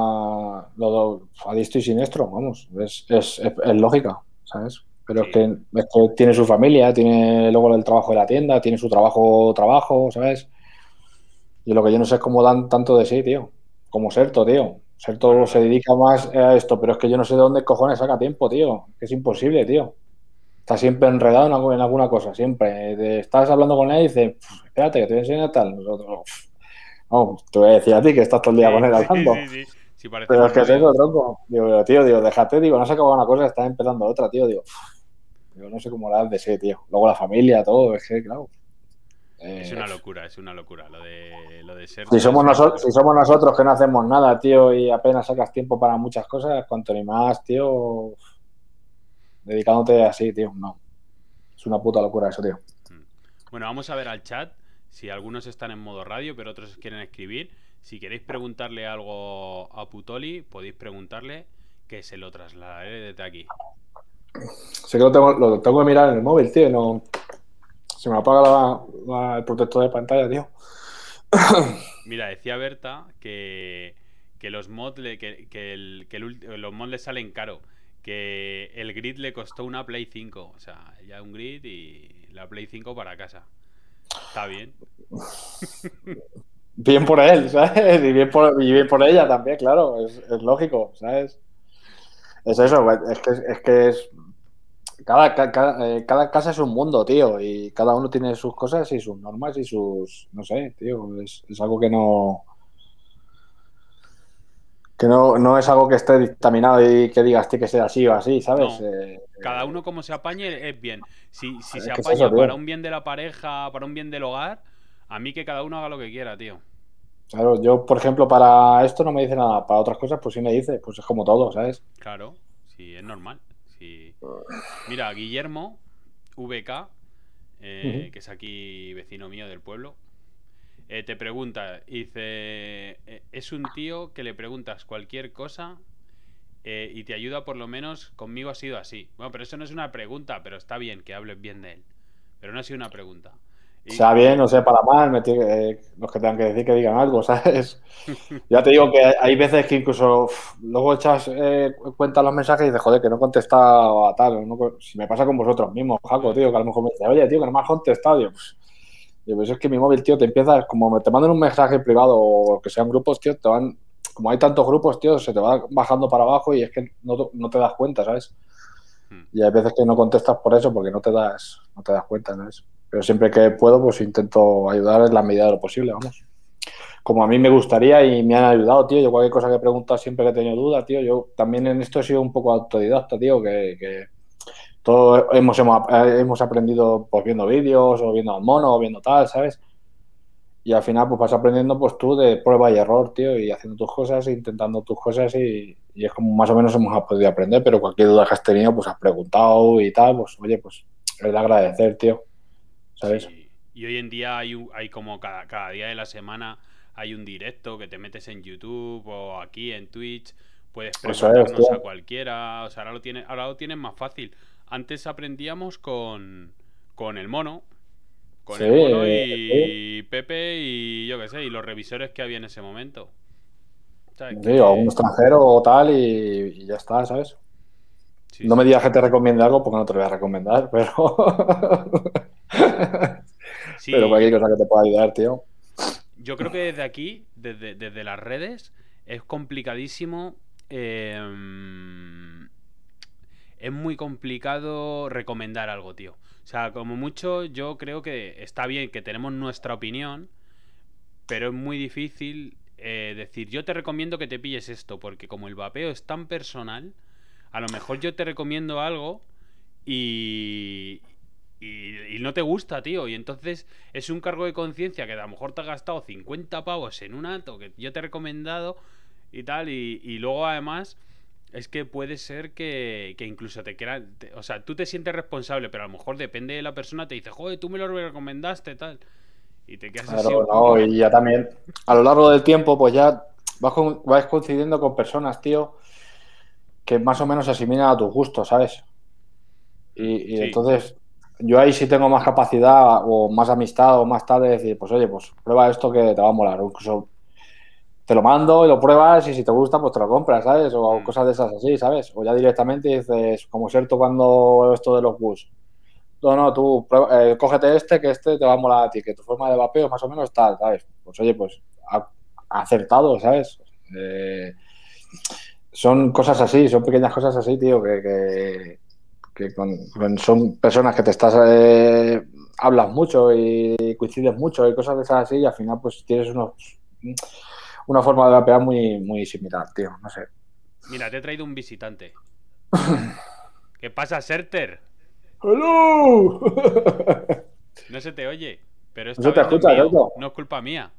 a diestro y siniestro, vamos, es lógica, ¿sabes? Pero Sí. es que tiene su familia, tiene luego el trabajo de la tienda, tiene su trabajo, ¿sabes? Y lo que yo no sé es cómo dan tanto de sí, tío. Como Serto, tío. Serto Bueno, se dedica más a esto, pero es que yo no sé de dónde cojones saca tiempo, tío. Es imposible, tío. Está siempre enredado en alguna cosa, siempre. Estás hablando con él y dices, espérate, que te voy a enseñar tal. Nosotros, no, te voy a decir a ti que estás todo el día con sí, él sí, hablando. sí, sí. Sí, Pero parecemos es que es eso, novios. tronco. Digo, tío, déjate, digo, no has acabado una cosa, estás empezando otra, tío. Digo, no sé cómo la das de sí, tío. Luego la familia, todo, es que, claro. Es Eh, una locura, es una locura. Lo de Si Serto somos, es una nosotros, locura. si somos nosotros que no hacemos nada, tío, y apenas sacas tiempo para muchas cosas, cuanto ni más, tío, dedicándote así, tío, no. Es una puta locura eso, tío. Mm. Bueno, vamos a ver al chat. Si algunos están en modo radio, pero otros quieren escribir. Si queréis preguntarle algo a Putoli, podéis preguntarle que se lo trasladaré desde aquí. Sé que lo tengo que mirar en el móvil, tío, y no. Se me apaga el protector de pantalla, tío. Mira, decía Berta que los mods los mods le salen caro. Que el grid le costó una Play 5. O sea, ya un grid y la Play 5 para casa. Está bien. Bien por él, ¿sabes? Y bien por ella también, claro, es lógico, ¿sabes? Es Sí, eso, sí. es que cada casa es un mundo, tío, y cada uno tiene sus cosas y sus normas y no sé, tío, es algo que no es algo que esté dictaminado y que digas, tiene que ser así o así, ¿sabes? No. Cada uno como se apañe es bien. Si se Es que es eso, apaña para tío. un bien de la pareja, para un bien del hogar, a mí que cada uno haga lo que quiera, tío. Claro, yo, por ejemplo, para esto no me dice nada, para otras cosas, pues sí me dice, pues es como todo, ¿sabes? Claro, sí, es normal. Sí. Mira, Guillermo, VK, Ujú. que es aquí vecino mío del pueblo, te pregunta, dice, es un tío que le preguntas cualquier cosa y te ayuda por lo menos, conmigo ha sido así. Bueno, pero eso no es una pregunta, pero está bien que hables bien de él. Pero no ha sido una pregunta. Sea bien Y o sea para mal, los que tengan que decir que digan algo, ¿sabes? Ya te digo que hay veces que incluso luego echas cuenta los mensajes y dices, joder, que no he contestado a tal. Si me pasa con vosotros mismos, Jaco, tío, que a lo mejor me dice, oye, tío, que no me has contestado. Pues es que mi móvil, tío, te empieza, como te mandan un mensaje privado o que sean grupos, tío, como hay tantos grupos, tío, se te va bajando para abajo y es que no te das cuenta, ¿sabes? Y hay veces que no contestas por eso porque no te das cuenta, ¿sabes? Pero siempre que puedo, pues intento ayudar en la medida de lo posible, vamos. Como a mí me gustaría y me han ayudado, tío. Yo cualquier cosa que he preguntado siempre que he tenido dudas, tío. Yo también en esto he sido un poco autodidacta, tío, que todos hemos aprendido pues viendo vídeos o viendo al mono o viendo tal, ¿sabes? Y al final pues vas aprendiendo pues tú de prueba y error, tío, y haciendo tus cosas, intentando tus cosas y es como más o menos hemos podido aprender, pero cualquier duda que has tenido pues has preguntado y tal, pues oye, pues es de agradecer, tío, ¿sabes? sí, y hoy en día hay como cada día de la semana hay un directo que te metes en YouTube o aquí en Twitch, puedes Eso es, preguntarnos a tío. cualquiera, o sea, ahora lo tienes más fácil. Antes aprendíamos con el mono, con Sí, el mono sí, y Pepe y yo qué sé, y los revisores que había en ese momento. ¿Sabes? sí, o algún extranjero o tal y ya está, ¿sabes? Sí, No me sí. digas que te recomiende algo porque no te lo voy a recomendar, pero... pero Sí, cualquier cosa que te pueda ayudar, tío. yo creo que desde aquí, desde las redes, es complicadísimo. Es muy complicado recomendar algo, tío. O sea, como mucho, yo creo que está bien que tenemos nuestra opinión, pero es muy difícil decir, yo te recomiendo que te pilles esto, porque como el vapeo es tan personal, a lo mejor yo te recomiendo algo y, y no te gusta, tío. Y entonces es un cargo de conciencia que a lo mejor te has gastado 50 pavos en un ato que yo te he recomendado y tal. Y luego además es que puede ser que incluso te quieran... O sea, tú te sientes responsable, pero a lo mejor depende de la persona, te dice, joder, tú me lo recomendaste, tal. Y te quedas así Claro, un no, poco... y ya también, a lo largo del tiempo, pues ya vas coincidiendo con personas, tío, que más o menos se asimilan a tus gustos, ¿sabes? Y Sí, entonces yo ahí sí tengo más capacidad o más amistad o más tal de decir, pues oye, pues prueba esto que te va a molar. O incluso te lo mando y lo pruebas y si te gusta, pues te lo compras, ¿sabes? O mm, cosas de esas así, ¿sabes? O ya directamente dices, como cierto cuando esto de los bus. No, no, tú cógete este, que este te va a molar a ti, que tu forma de vapeo es más o menos tal, ¿sabes? Pues oye, pues ha acertado, ¿sabes? Eh, son cosas así, son pequeñas cosas así, tío, son personas que te estás hablas mucho y coincides mucho y cosas de esas así y al final pues tienes una forma de vapear muy similar, tío, no sé. mira, te he traído un visitante. ¿Qué pasa, Serter? ¡Hello! No se te oye, pero esta Eso te vez no es escucha, mío, ¿cierto? no es culpa mía.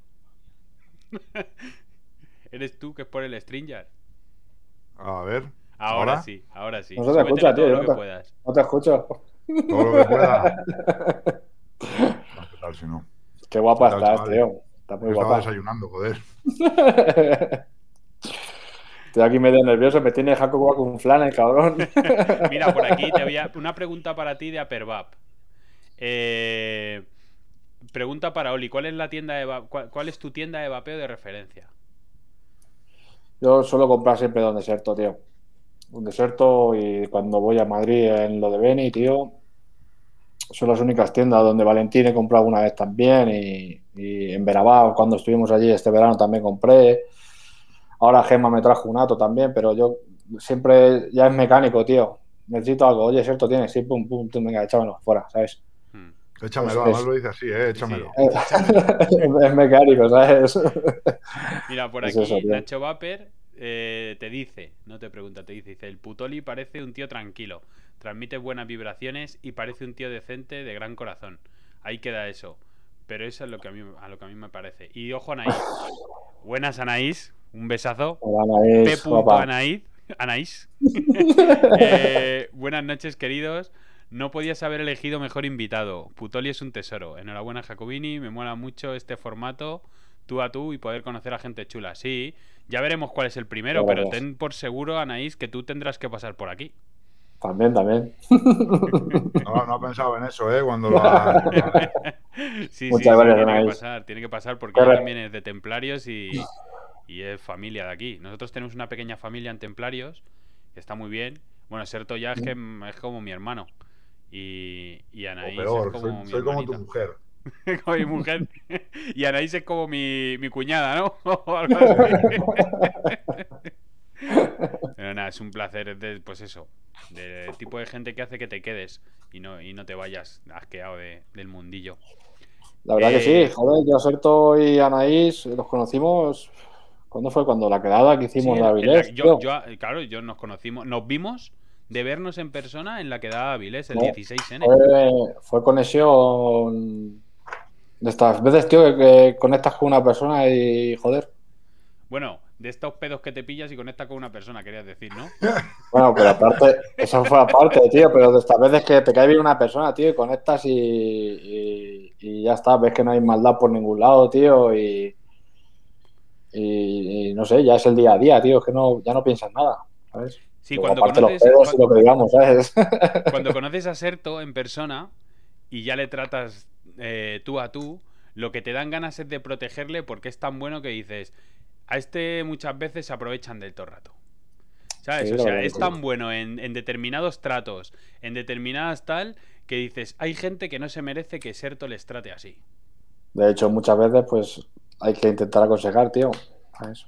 Eres tú que es por el Stringer. A ver, Ahora ahora, sí, ahora sí. No se te Súbetele escucha, tío, todo yo lo que puedas. no te escucho. todo lo que pueda. ¿Qué tal si no? Qué ¿Qué guapa tal, estás, chavales? tío. Estás muy Estaba guapa. desayunando, joder. Estoy aquí medio nervioso, me tiene Jacobo con un flan, el cabrón. Mira, por aquí te voy a... Una pregunta para ti de Apervap. Eh... Pregunta para Oli, ¿cuál es la tienda de cuál es tu tienda de vapeo de referencia? Yo suelo comprar siempre Don Deserto, tío. Un Deserto y cuando voy a Madrid en lo de Beni, tío, son las únicas tiendas donde Valentín he comprado alguna vez también y en Verabao, cuando estuvimos allí este verano también compré. Ahora Gemma me trajo un Ato también, pero yo siempre ya es mecánico, tío. Necesito algo. Oye, ¿cierto tienes? Sí, pum, pum, pum, venga, échamelo fuera, ¿sabes? Hmm. Échamelo, además Es, lo dice así, Sí, sí, échamelo. échamelo. es mecánico, ¿sabes? Mira, por Es eso, aquí tío. Nacho Vaper te dice, no te pregunta, te dice, el Putoli parece un tío tranquilo, transmite buenas vibraciones y parece un tío decente de gran corazón. Ahí queda eso. Pero eso es lo que a lo que a mí me parece. Y ojo, Anaís. Buenas, Anaís. Un besazo. Hola, P. Anaís, guapa. Anaís. Anaís. Buenas noches, queridos. No podías haber elegido mejor invitado. Putoli es un tesoro. Enhorabuena, Jacobini. Me mola mucho este formato, tú a tú, y poder conocer a gente chula. Sí, ya veremos cuál es el primero, pero Gracias. ten por seguro, Anaís, que tú tendrás que pasar por aquí. También, también. No, no ha pensado en eso, Cuando lo ha... Sí, sí, Muchas sí, gracias, Anaís. tiene que pasar porque Qué ella re- también es de Templarios y es familia de aquí. Nosotros tenemos una pequeña familia en Templarios, que está muy bien. Bueno, Serto ya es que es como mi hermano y O Anaís es peor, como mi soy como tu hermanita. mujer. Como mi mujer. Y Anaís es como mi cuñada, ¿no? O algo así. Pero nada, es un placer, pues eso, del tipo de gente que hace que te quedes y no te vayas asqueado del mundillo. La verdad que sí, Eh, joder, yo, Serto y Anaís los conocimos. ¿Cuándo fue? Cuando la quedada que sí, hicimos de Avilés, tío. claro, yo nos conocimos, nos vimos de vernos en persona en la quedada de Avilés, el ¿No? 16N. Fue conexión de estas veces, tío, que conectas con una persona y joder. Bueno, de estos pedos que te pillas y conectas con una persona, querías decir, ¿no? Bueno, pero aparte, eso fue aparte, tío, pero de estas veces que te cae bien una persona, tío, y conectas y ya está, ves que no hay maldad por ningún lado, tío, y no sé, ya es el día a día, tío, es que no, ya no piensas nada, ¿sabes? Sí, Luego aparte los pedos y lo que digamos, ¿sabes? cuando conoces a Serto en persona y ya le tratas tú a tú, lo que te dan ganas es de protegerle porque es tan bueno que dices, a este muchas veces se aprovechan del todo el rato. ¿Sabes? Sí, O la sea, verdad es que tan sí. bueno en determinados tratos, en determinadas tal, que dices, hay gente que no se merece que Serto les trate así. De hecho, muchas veces, pues, hay que intentar aconsejar, tío. ¿Sabes?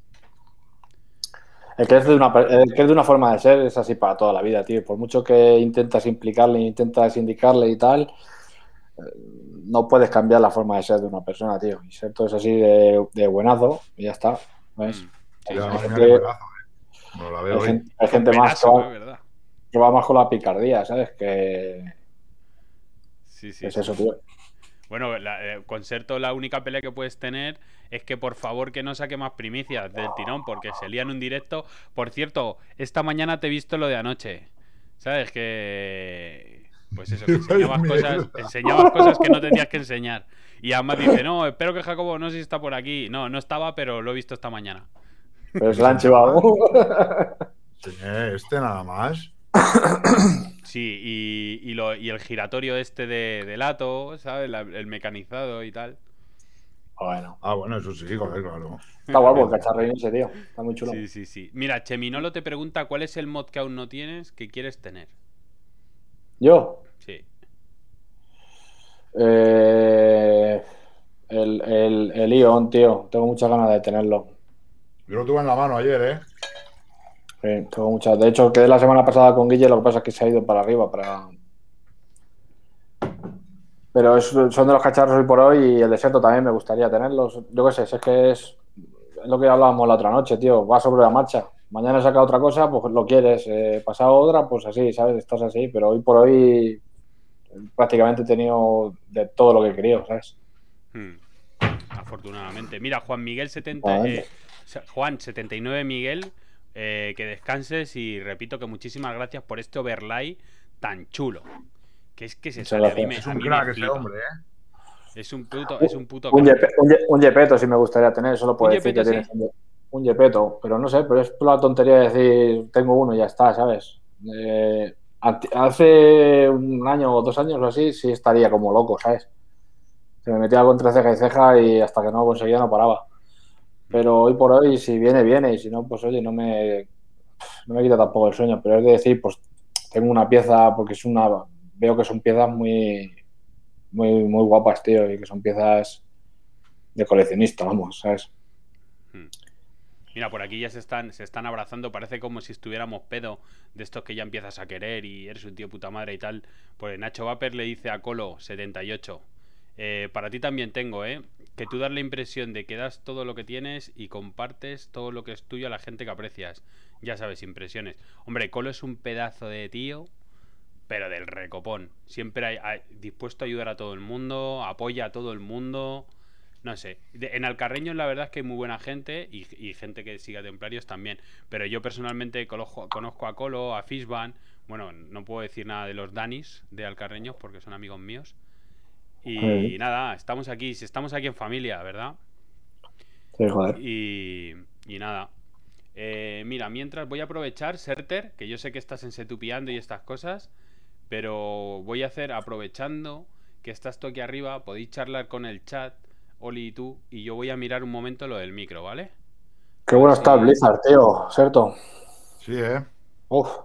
El que es de una forma de ser es así para toda la vida, tío. Por mucho que intentas implicarle, intentas indicarle y tal, no puedes cambiar la forma de ser de una persona, tío. Y ser todo es así de buenazo y ya está. ¿Ves? Sí, Hay, hay además, mira qué gente, pedazo, como la veo hay hoy. gente, hay Con gente más pedazo, es verdad. que va más con la picardía, ¿sabes? Sí, Que sí, es sí, eso, sí. tío. Bueno, con Serto la única pelea que puedes tener es que por favor que no saque más primicias del tirón, porque se lían un directo. Por cierto, esta mañana te he visto lo de anoche. ¿Sabes? Que... Pues eso, que Mierda. enseñabas cosas que no tendrías que enseñar. Y además dice, no, espero que Jacobo no sé si está por aquí. No, no estaba, pero lo he visto esta mañana. Pero ¿Qué se la han chivado. enseñaba? Enseñé este nada más. Sí, y el giratorio este de Lato, ¿sabes? El mecanizado y tal. Bueno, Ah, bueno, eso sí, joder, claro. está guapo el Bien. cacharrín ese, tío. Está muy chulo. Sí, sí, sí. Mira, Cheminolo te pregunta cuál es el mod que aún no tienes que quieres tener. Yo, Sí. eh, el Ion, tío. Tengo muchas ganas de tenerlo. Yo lo tuve en la mano ayer, ¿eh? Sí, tengo muchas. De hecho, quedé la semana pasada con Guille, lo que pasa es que se ha ido para arriba. Pero son de los cacharros hoy por hoy y el desierto también me gustaría tenerlos. Yo qué sé, si es que es lo que hablábamos la otra noche, tío. Va sobre la marcha. Mañana saca otra cosa, pues lo quieres. Pasado otra, pues así, ¿sabes? Estás así. Pero hoy por hoy prácticamente he tenido de todo lo que he querido, ¿sabes? Hmm. Afortunadamente. Mira, Juan Miguel 70, Nuevamente. Juan 79 Miguel, que descanses y repito que muchísimas gracias por este overlay tan chulo. Que es que se Muchas sale, gracias. Es a un mí me crack ese flipa. hombre, ¿eh? Es un puto crack. Un Yepeto sí me gustaría tener, solo ¿Un puedo decir Yepeto que tienes sí? un Yepeto, pero no sé, pero es por la tontería de decir tengo uno y ya está, ¿sabes? Hace un año o 2 años o así, sí estaría como loco, ¿sabes? Se me metía algo entre ceja y ceja y hasta que no lo conseguía no paraba. Pero hoy por hoy, si viene, viene, y si no, pues oye, no me quita tampoco el sueño, pero es de decir, pues tengo una pieza, porque veo que son piezas muy, muy, muy guapas, tío, y que son piezas de coleccionista, vamos, ¿sabes? Hmm. Mira, por aquí ya se están abrazando, parece como si estuviéramos pedo de estos que ya empiezas a querer y eres un tío puta madre y tal. Pues Nacho Vaper le dice a Colo 78. Para ti también tengo, ¿eh? Que tú das la impresión de que das todo lo que tienes y compartes todo lo que es tuyo a la gente que aprecias. Ya sabes, impresiones. Hombre, Colo es un pedazo de tío, pero del recopón. Siempre dispuesto a ayudar a todo el mundo, apoya a todo el mundo. No sé. En Alcarreños la verdad es que hay muy buena gente y gente que siga Templarios también. Pero yo personalmente conozco a Colo, a Fishban. Bueno, no puedo decir nada de los Danis de Alcarreños porque son amigos míos. Y Sí, nada, estamos aquí en familia, ¿verdad? sí, joder. Y, y nada. Mira, mientras voy a aprovechar, Serter, que yo sé que estás ensetupiando y estas cosas, pero voy a hacer, aprovechando que estás tú aquí arriba, podéis charlar con el chat, Oli y tú, y yo voy a mirar un momento lo del micro, ¿vale? Qué A ver bueno está el si... Blizzard, tío, ¿cierto? Sí, ¿eh? Uf.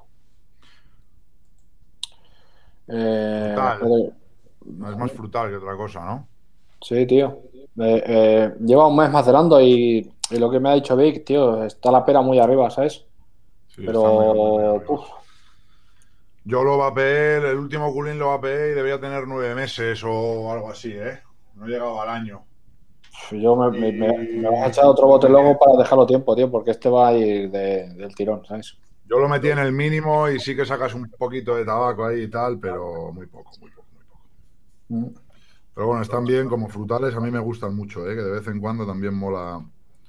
Frutal. Joder. No es más frutal que otra cosa, ¿no? Sí, tío. Lleva un mes macerando y lo que me ha dicho Vic, tío, está la pera muy arriba, ¿sabes? Sí, está muy, muy Pero, arriba. uf, Yo lo vapeé, el último culín lo vapeé y debía tener 9 meses o algo así, ¿eh? No he llegado al año. yo me vas a echar Y otro lo bote metí, luego para dejarlo tiempo, tío, porque este va a ir del tirón, ¿sabes? yo lo metí en el mínimo y sí que sacas un poquito de tabaco ahí y tal, pero muy poco, muy poco, muy poco. Mm. Pero bueno, están bien como frutales, a mí me gustan mucho, ¿eh? Que de vez en cuando también mola.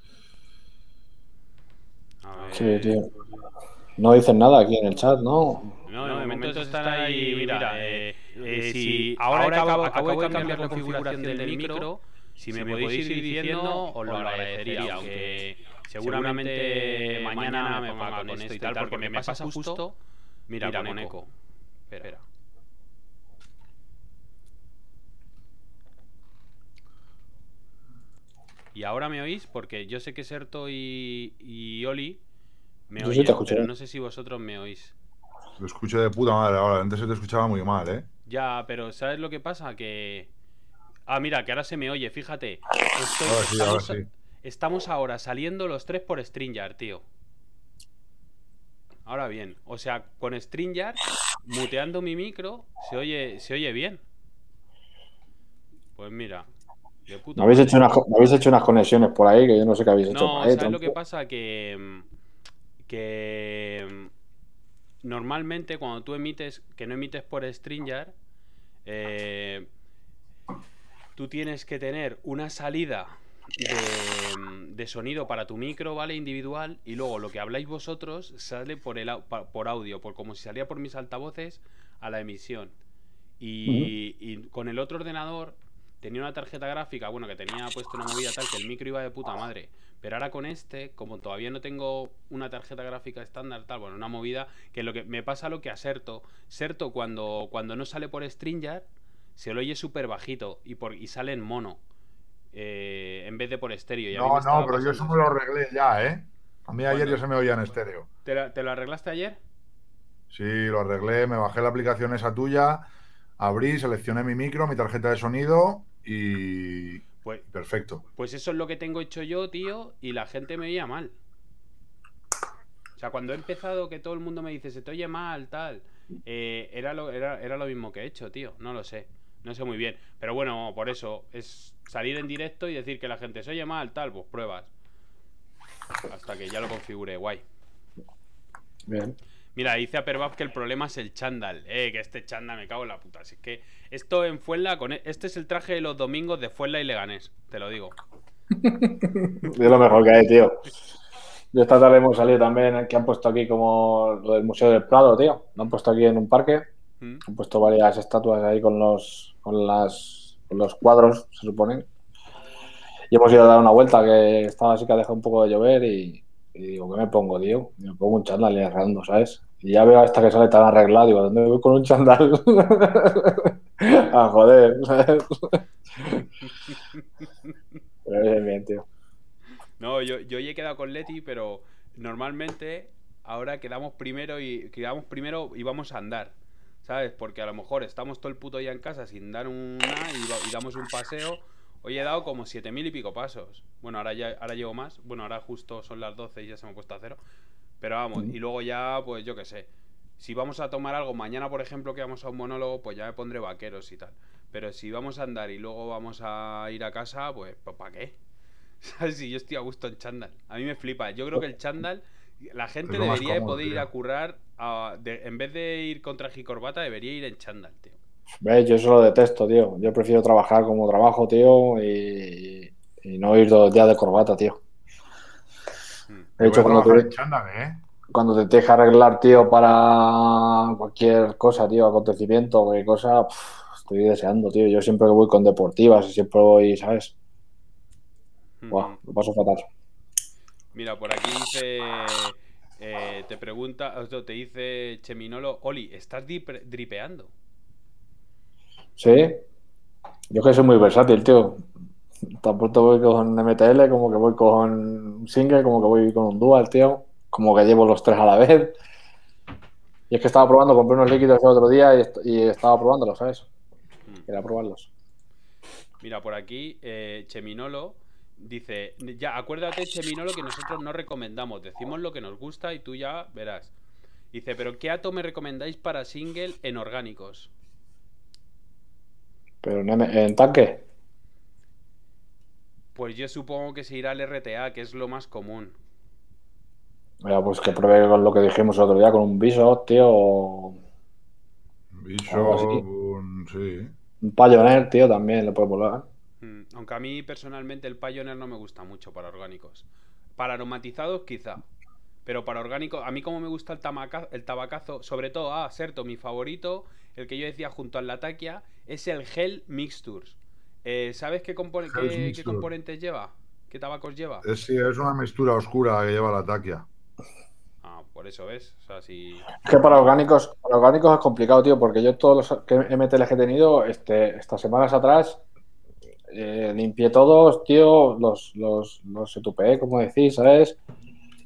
A Sí, ver... tío. No dicen nada aquí en el chat, ¿no? No, de momento están ahí. Mira, si ahora acabo de cambiar la configuración del micro, si me podéis ir diciendo, os lo agradecería. Aunque seguramente mañana me ponga con esto y tal, porque me pasa justo. Mira, con eco. Espera. ¿Y ahora me oís? Porque yo sé que Serto y Oli Me Yo sí te oye, escucho. pero no sé si vosotros me oís. Lo escucho de puta madre ahora. Antes se te escuchaba muy mal, ¿eh? Ya, pero ¿sabes lo que pasa? Que... Ah, mira, que ahora se me oye, fíjate. Ahora sí, ahora sí. Estamos ahora saliendo los tres por StreamYard, tío. Ahora bien, o sea, con StreamYard, muteando mi micro, se oye bien. Pues mira, de puta Me madre. habéis hecho unas conexiones por ahí que yo no sé qué habéis hecho por No, ahí ¿sabes lo que tampoco. pasa? Que normalmente cuando tú emites, que no emites por StreamYard, eh, tú tienes que tener una salida de sonido para tu micro, ¿vale? Individual, y luego lo que habláis vosotros sale por audio, por como si salía por mis altavoces a la emisión. Y con el otro ordenador tenía una tarjeta gráfica, bueno, que tenía puesto una movida tal que el micro iba de puta madre. Pero ahora con este, como todavía no tengo una tarjeta gráfica estándar, tal, bueno, una movida, que lo que me pasa lo que a Serto. Serto cuando no sale por StreamYard, se lo oye súper bajito y sale en mono. En vez de por estéreo. Y a mí me No, no, estaba pero yo eso pasando me eso. lo arreglé ya, ¿eh? A mí ayer ya ¿Cuándo? se me oía en estéreo. ¿Te lo arreglaste ayer? Sí, lo arreglé, me bajé la aplicación esa tuya, abrí, seleccioné mi micro, mi tarjeta de sonido y Pues, perfecto. pues eso es lo que tengo hecho yo, tío, y la gente me oía mal. O sea, cuando he empezado que todo el mundo me dice, se te oye mal, tal, era lo mismo que he hecho, tío. No lo sé. No sé muy bien. Pero bueno, por eso, es salir en directo y decir que la gente se oye mal, tal, pues pruebas. Hasta que ya lo configure, guay. Bien. Mira, dice a Perbab que el problema es el chándal. Que este chándal me cago en la puta. Si es que esto en Fuenla, este es el traje de los domingos de Fuenla y Leganés, te lo digo. Es lo mejor que hay, tío. Yo esta tarde hemos salido también, que han puesto aquí como lo del Museo del Prado, tío. Lo han puesto aquí en un parque. ¿Mm? Han puesto varias estatuas ahí con los cuadros, se supone. Y hemos ido a dar una vuelta que estaba así que ha dejado un poco de llover y digo, ¿qué me pongo, tío? Y me pongo un chándal y arreglando, ¿sabes? Y ya veo a esta que sale tan arreglada, digo, ¿dónde voy con un chándal? A joder, ¿sabes? Pero bien, bien, tío. No, yo ya he quedado con Leti, pero normalmente ahora quedamos primero y vamos a andar, ¿sabes? Porque a lo mejor estamos todo el puto día en casa sin dar y damos un paseo. Hoy he dado como 7000 y pico pasos. Bueno, ahora llevo más. Bueno, ahora justo son las 12 y ya se me ha puesto a cero. Pero vamos, y luego ya, pues yo qué sé. Si vamos a tomar algo mañana, por ejemplo, que vamos a un monólogo, pues ya me pondré vaqueros y tal. Pero si vamos a andar y luego vamos a ir a casa, pues ¿para qué? ¿Sabes? Si yo estoy a gusto en chándal. A mí me flipa. Yo creo que el chándal, la Es gente lo más debería de cómodo, poder ir a tío. currar, en vez de ir con traje y corbata, debería ir en chándal, tío. ¿Ves? Yo eso lo detesto, tío. Yo prefiero trabajar como trabajo, tío, y no ir todos los días de corbata, tío. Mm. De Yo voy hecho, a trabajar en chándal, ¿eh? cuando te tienes que arreglar, tío, para cualquier cosa, tío, acontecimiento, cualquier cosa, estoy deseando, tío. Yo siempre voy con deportivas y siempre voy, ¿sabes? Buah, lo paso fatal. Mira, por aquí dice. Te pregunta, te dice Cheminolo, Oli, ¿estás dripeando? Sí, yo que soy muy versátil, tío. Tanto voy con MTL, como que voy con un single, como que voy con un dual, tío. Como que llevo los tres a la vez. Y es que estaba probando, compré unos líquidos el otro día y estaba probándolos, ¿sabes? Quería probarlos. Mira, por aquí, Cheminolo dice, ya, acuérdate, Cheminolo, que nosotros no recomendamos, decimos lo que nos gusta y tú ya verás. Dice, pero ¿qué ato me recomendáis para single en orgánicos? Pero en tanque, Pues yo supongo que se irá al RTA, que es lo más común. mira, pues que pruebe con lo que dijimos el otro día, con un Bishop, tío, o algo Bishop, así. sí. Un Pioneer, tío, también le puede volar. Aunque a mí personalmente el Pioneer no me gusta mucho para orgánicos. Para aromatizados quizá. Pero para orgánicos, a mí como me gusta el tabacazo, sobre todo, Serto, mi favorito, el que yo decía junto al Latakia, es el Gel Mixtures. ¿Sabes Hell's qué Mixture. componentes lleva? ¿Qué tabacos lleva? Sí, es una mixtura oscura que lleva la taquia. Ah, por eso ves. O sea, si... Es que para orgánicos es complicado, tío, porque yo todos los MTL que he tenido estas semanas atrás limpié todos, tío, los etupé, como decís, ¿sabes?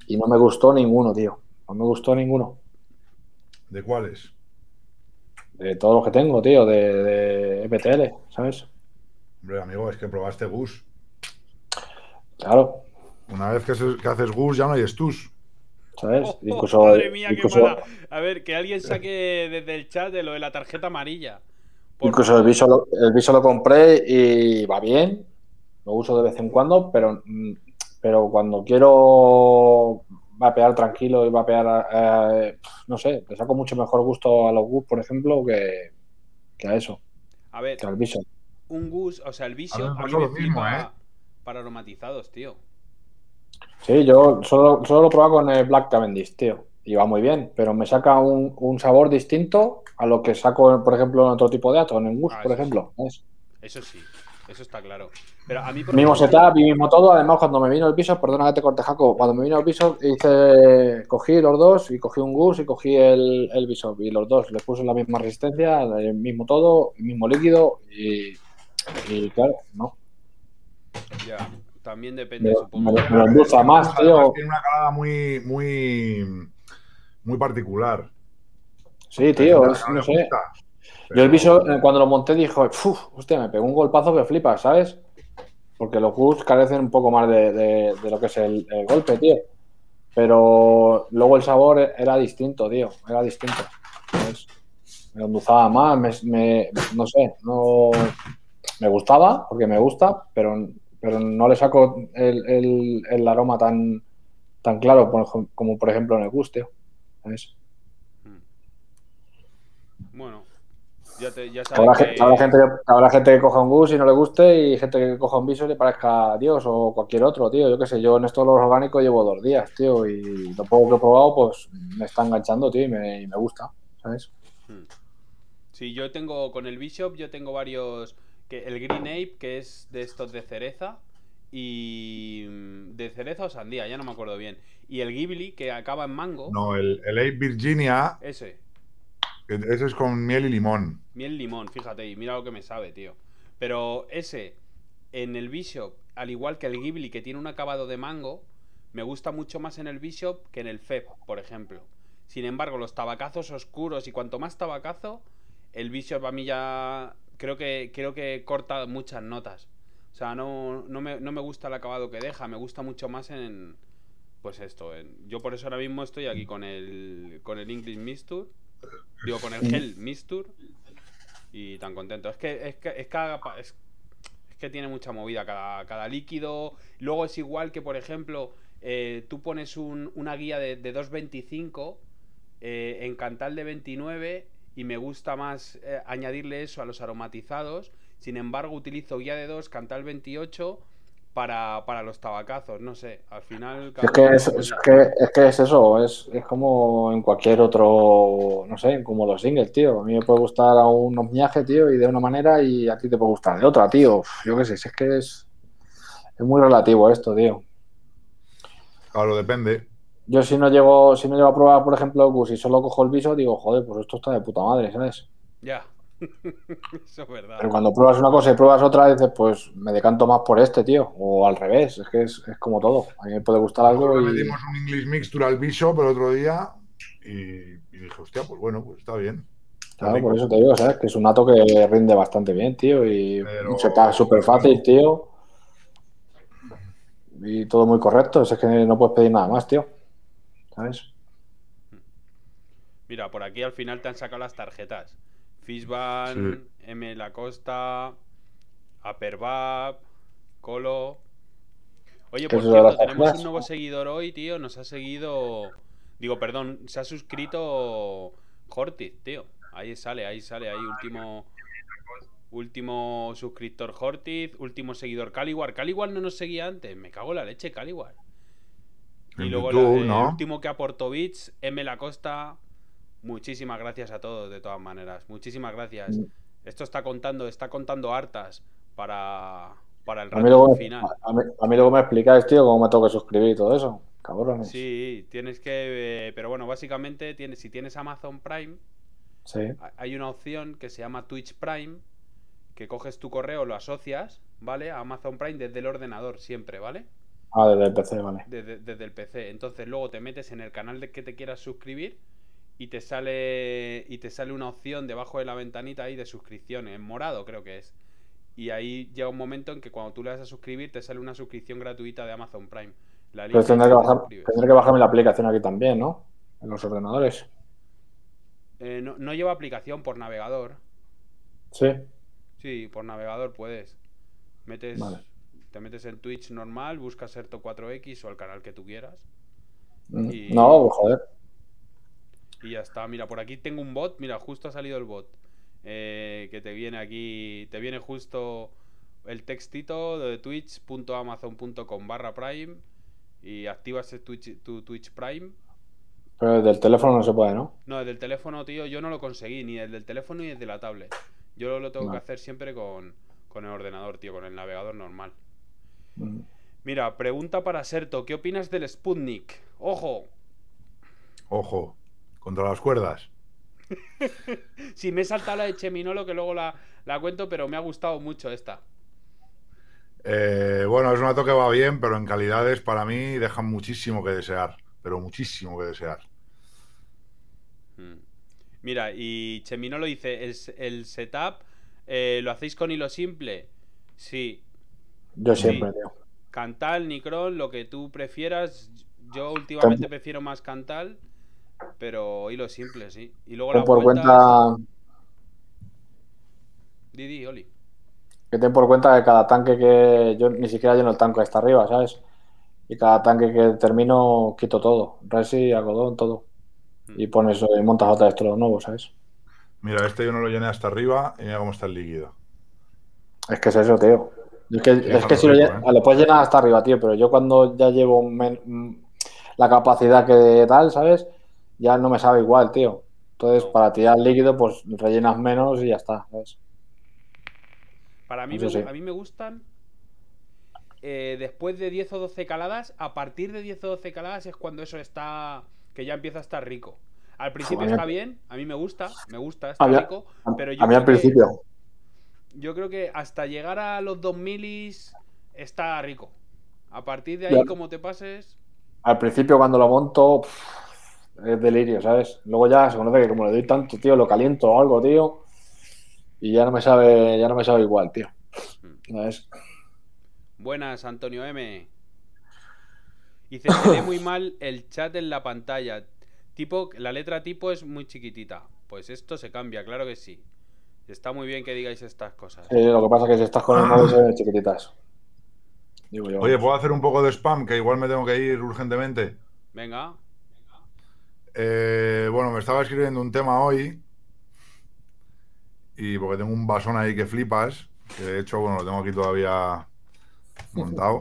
y no me gustó ninguno, tío. No me gustó ninguno. ¿De cuáles? De todos los que tengo, tío, de EPTL, ¿sabes? Hombre, amigo, es que probaste Gus. Claro, Una vez que haces Gus, ya no hay Stus. ¿sabes? Madre mía, qué mala. Incluso, A ver, que alguien saque desde el chat de lo de la tarjeta amarilla. Por incluso favor. el Viso lo compré y va bien. Lo uso de vez en cuando, pero cuando quiero vapear tranquilo y vapear, no sé, le saco mucho mejor gusto a los Gus, por ejemplo, que a eso, A ver, que al Viso. un Gus, o sea, el A mí Bishop me a mí pasó me lo mismo, ¿eh? flipa para aromatizados, tío. Sí, yo solo lo he probado con el Black Cavendish, tío. Y va muy bien, pero me saca un sabor distinto a lo que saco, por ejemplo, en otro tipo de ato, en el Gus, Ah, por eso sí. ejemplo. ¿Sabes? Eso sí. Eso está claro. Pero a mí, por Mismo ejemplo, setup y mismo todo. Además, cuando me vino el piso, perdona que te corte, Jaco, cuando me vino el piso, cogí los dos y cogí un Gus y cogí el Bishop. Y los dos les puse la misma resistencia, el mismo todo, el mismo líquido y claro, no. ya, también Me, depende, me, supongo. me lo Es que endulza Gus más, además tío. tiene una calada muy particular. Sí, Hay gente tío, a la que no no le sé. gusta, Yo el pero Bishop, cuando lo monté, dijo, hostia, me pegó un golpazo que flipas, ¿sabes? Porque los Gus carecen un poco más de lo que es el golpe, tío. Pero luego el sabor era distinto, tío. Era distinto. ¿Sabes? Me endulzaba más, no sé, no me gustaba, porque me gusta, pero no le saco el aroma tan claro como por ejemplo en el Gus, tío. ¿Sabes? Bueno, ya Que Habrá, saben ge- que habrá gente que. que, habrá gente que coja un Gus y no le guste, y gente que coja un Viso y le parezca Dios o cualquier otro, tío. Yo qué sé, yo en esto de los orgánicos llevo 2 días, tío, y lo poco que he probado, pues me está enganchando, tío, y me gusta, ¿sabes? Sí, yo tengo con el Bishop, yo tengo varios. El Green Ape, que es de estos de cereza. Y. De cereza o sandía, ya no me acuerdo bien. Y el Ghibli, que acaba en mango. no, el Ape Virginia, Ese. ese es con miel y limón. Miel limón, fíjate, y mira lo que me sabe, tío. Pero ese, en el Bishop, al igual que el Ghibli, que tiene un acabado de mango, me gusta mucho más en el Bishop que en el Feb, por ejemplo. Sin embargo, los tabacazos oscuros y cuanto más tabacazo, el Bishop a mí ya creo que corta muchas notas. O sea, no me gusta el acabado que deja, me gusta mucho más en. Pues esto, yo por eso ahora mismo estoy aquí con el English Mixture. Digo, con el Gel Mixture. Y tan contento. Es que tiene mucha movida cada líquido. Luego es igual que, por ejemplo, tú pones una guía de 2.25 en Cantal de 29 y me gusta más añadirle eso a los aromatizados. Sin embargo, utilizo guía de 2, Cantal 28 para los tabacazos. No sé, al final Si cada es que uno con es, su es manía. que, es que es eso, es como en cualquier otro, no sé, como los singles, tío. A mí me puede gustar a unos miajes, tío, y de una manera, y a ti te puede gustar de otra, tío. Yo qué sé, si es que es muy relativo esto, tío. Claro, depende. Yo si no llego a probar, por ejemplo, Gus y solo cojo el viso, digo, joder, pues esto está de puta madre, ¿sabes? Ya. Eso es verdad. Pero cuando pruebas una cosa y pruebas otra, dices, pues me decanto más por este, tío. O al revés, es que es como todo. A mí me puede gustar Nosotros algo le y, metimos un English Mixture al Bishop el otro día y dije, hostia, pues bueno, pues está bien, está claro, por rico. eso te digo, ¿sabes? Que es un ato que rinde bastante bien, tío. Y un setup súper Pero bueno, fácil, tío. Y todo muy correcto. Es que no puedes pedir nada más, tío. ¿Sabes? Mira, por aquí al final te han sacado las tarjetas. sí. Fishban, M. Lacosta, Aperbab, Colo. Oye, ¿Qué es por eso de las cierto, tenemos un tarjetas? nuevo seguidor hoy, tío. Nos ha seguido. Digo, perdón, se ha suscrito Hortiz, tío. Ahí sale, ahí último suscriptor Hortiz, último seguidor Caliwar. Caliwar no nos seguía antes. Me cago en la leche, Caliwar. Y En luego YouTube, el ¿no? último que aportó Bits, M. Lacosta. Muchísimas gracias a todos, de todas maneras. Muchísimas gracias. Esto está contando hartas para el A mí rato luego, final. a mí luego me explicáis, tío, cómo me tengo que suscribir y todo eso. Cabrones. Sí, tienes que. Pero bueno, básicamente, si tienes Amazon Prime, Sí. hay una opción que se llama Twitch Prime, que coges tu correo, lo asocias, ¿vale? A Amazon Prime desde el ordenador, siempre, ¿vale? Ah, desde el PC, vale. desde el PC. Entonces luego te metes en el canal de que te quieras suscribir y te sale una opción debajo de la ventanita ahí de suscripciones, en morado creo que es. Y ahí llega un momento en que cuando tú le das a suscribir te sale una suscripción gratuita de Amazon Prime. La Pero eliges y te suscribes. tendré que bajarme la aplicación aquí también, ¿no? En los ordenadores. No lleva aplicación por navegador. Sí. Sí, por navegador puedes. Vale. Te metes en Twitch normal, buscas Serto4X o el canal que tú quieras. No, joder. Y ya está. Mira, por aquí tengo un bot. Mira, justo ha salido el bot. Que te viene aquí. Te viene justo el textito de twitch.amazon.com/prime. Y activas tu Twitch Prime. Pero desde el teléfono no se puede, ¿no? No, desde el teléfono, tío, yo no lo conseguí. Ni desde el teléfono ni desde la tablet. Yo lo tengo que hacer siempre con el ordenador, tío. Con el navegador normal. Mira, pregunta para Serto. ¿Qué opinas del Sputnik? ¡Ojo! Ojo. Contra las cuerdas. Sí, me he saltado la de Cheminolo, que luego la cuento, pero me ha gustado mucho esta. Bueno, es una que va bien, pero en calidades para mí dejan muchísimo que desear. Pero muchísimo que desear. Mira, y Cheminolo dice, el setup, ¿lo hacéis con hilo simple? Sí. Yo siempre, tío. Cantal, Nicron, lo que tú prefieras. Yo últimamente prefiero más Cantal, pero hilo simple, sí. Y luego ten por cuenta... Didi, Oli. Que ten por cuenta que cada tanque que... Yo ni siquiera lleno el tanque hasta arriba, ¿sabes? Y cada tanque que termino quito todo. Resi, algodón, todo. Y pones, montas otra vez todo nuevo, ¿sabes? Mira, este yo no lo llené hasta arriba y mira cómo está el líquido. Es que es eso, tío. Es que si lo puedes llenar hasta arriba, tío, pero yo cuando ya llevo la capacidad que tal, ¿sabes? Ya no me sabe igual, tío. Entonces, para tirar líquido, pues rellenas menos y ya está, ¿sabes? Para mí, a mí me gustan después de 10 o 12 caladas. A partir de 10 o 12 caladas es cuando eso está... que ya empieza a estar rico. Al principio está bien, a mí me gusta, está rico, pero yo a mí al principio... Yo creo que hasta llegar a los 2 milis está rico. A partir de ahí, como te pases... Al principio cuando lo monto es delirio, ¿sabes? Luego ya se conoce que como le doy tanto, tío, lo caliento o algo, tío, y ya no me sabe igual, tío. ¿Sabes? Buenas, Antonio M. Dice, se lee muy mal el chat en la pantalla. La letra tipo es muy chiquitita. Pues esto se cambia, claro que sí. Está muy bien que digáis estas cosas. Sí, lo que pasa es que si estás con el móvil se ven chiquititas. Digo yo. Oye, ¿puedo hacer un poco de spam? Que igual me tengo que ir urgentemente. Venga. Bueno, me estaba escribiendo un tema hoy. Y porque tengo un basón ahí que flipas. Que de hecho, bueno, lo tengo aquí todavía montado.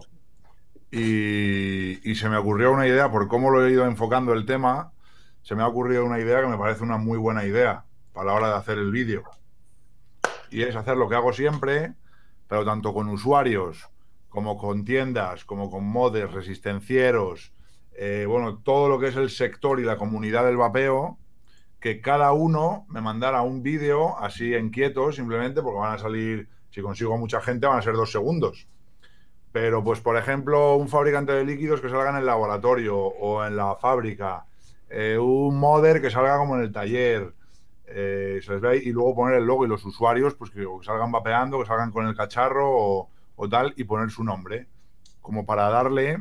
Y se me ocurrió una idea, por cómo lo he ido enfocando el tema, se me ha ocurrido una idea que me parece una muy buena idea para la hora de hacer el vídeo. Y es hacer lo que hago siempre, pero tanto con usuarios, como con tiendas, como con modders, resistencieros, bueno, todo lo que es el sector y la comunidad del vapeo, que cada uno me mandara un vídeo así en quieto, simplemente, porque van a salir, si consigo mucha gente, van a ser 2 segundos. Pero, pues, por ejemplo, un fabricante de líquidos que salga en el laboratorio o en la fábrica, un modder que salga como en el taller, se les ve ahí, y luego poner el logo y los usuarios, pues que salgan vapeando, que salgan con el cacharro o tal, y poner su nombre, como para darle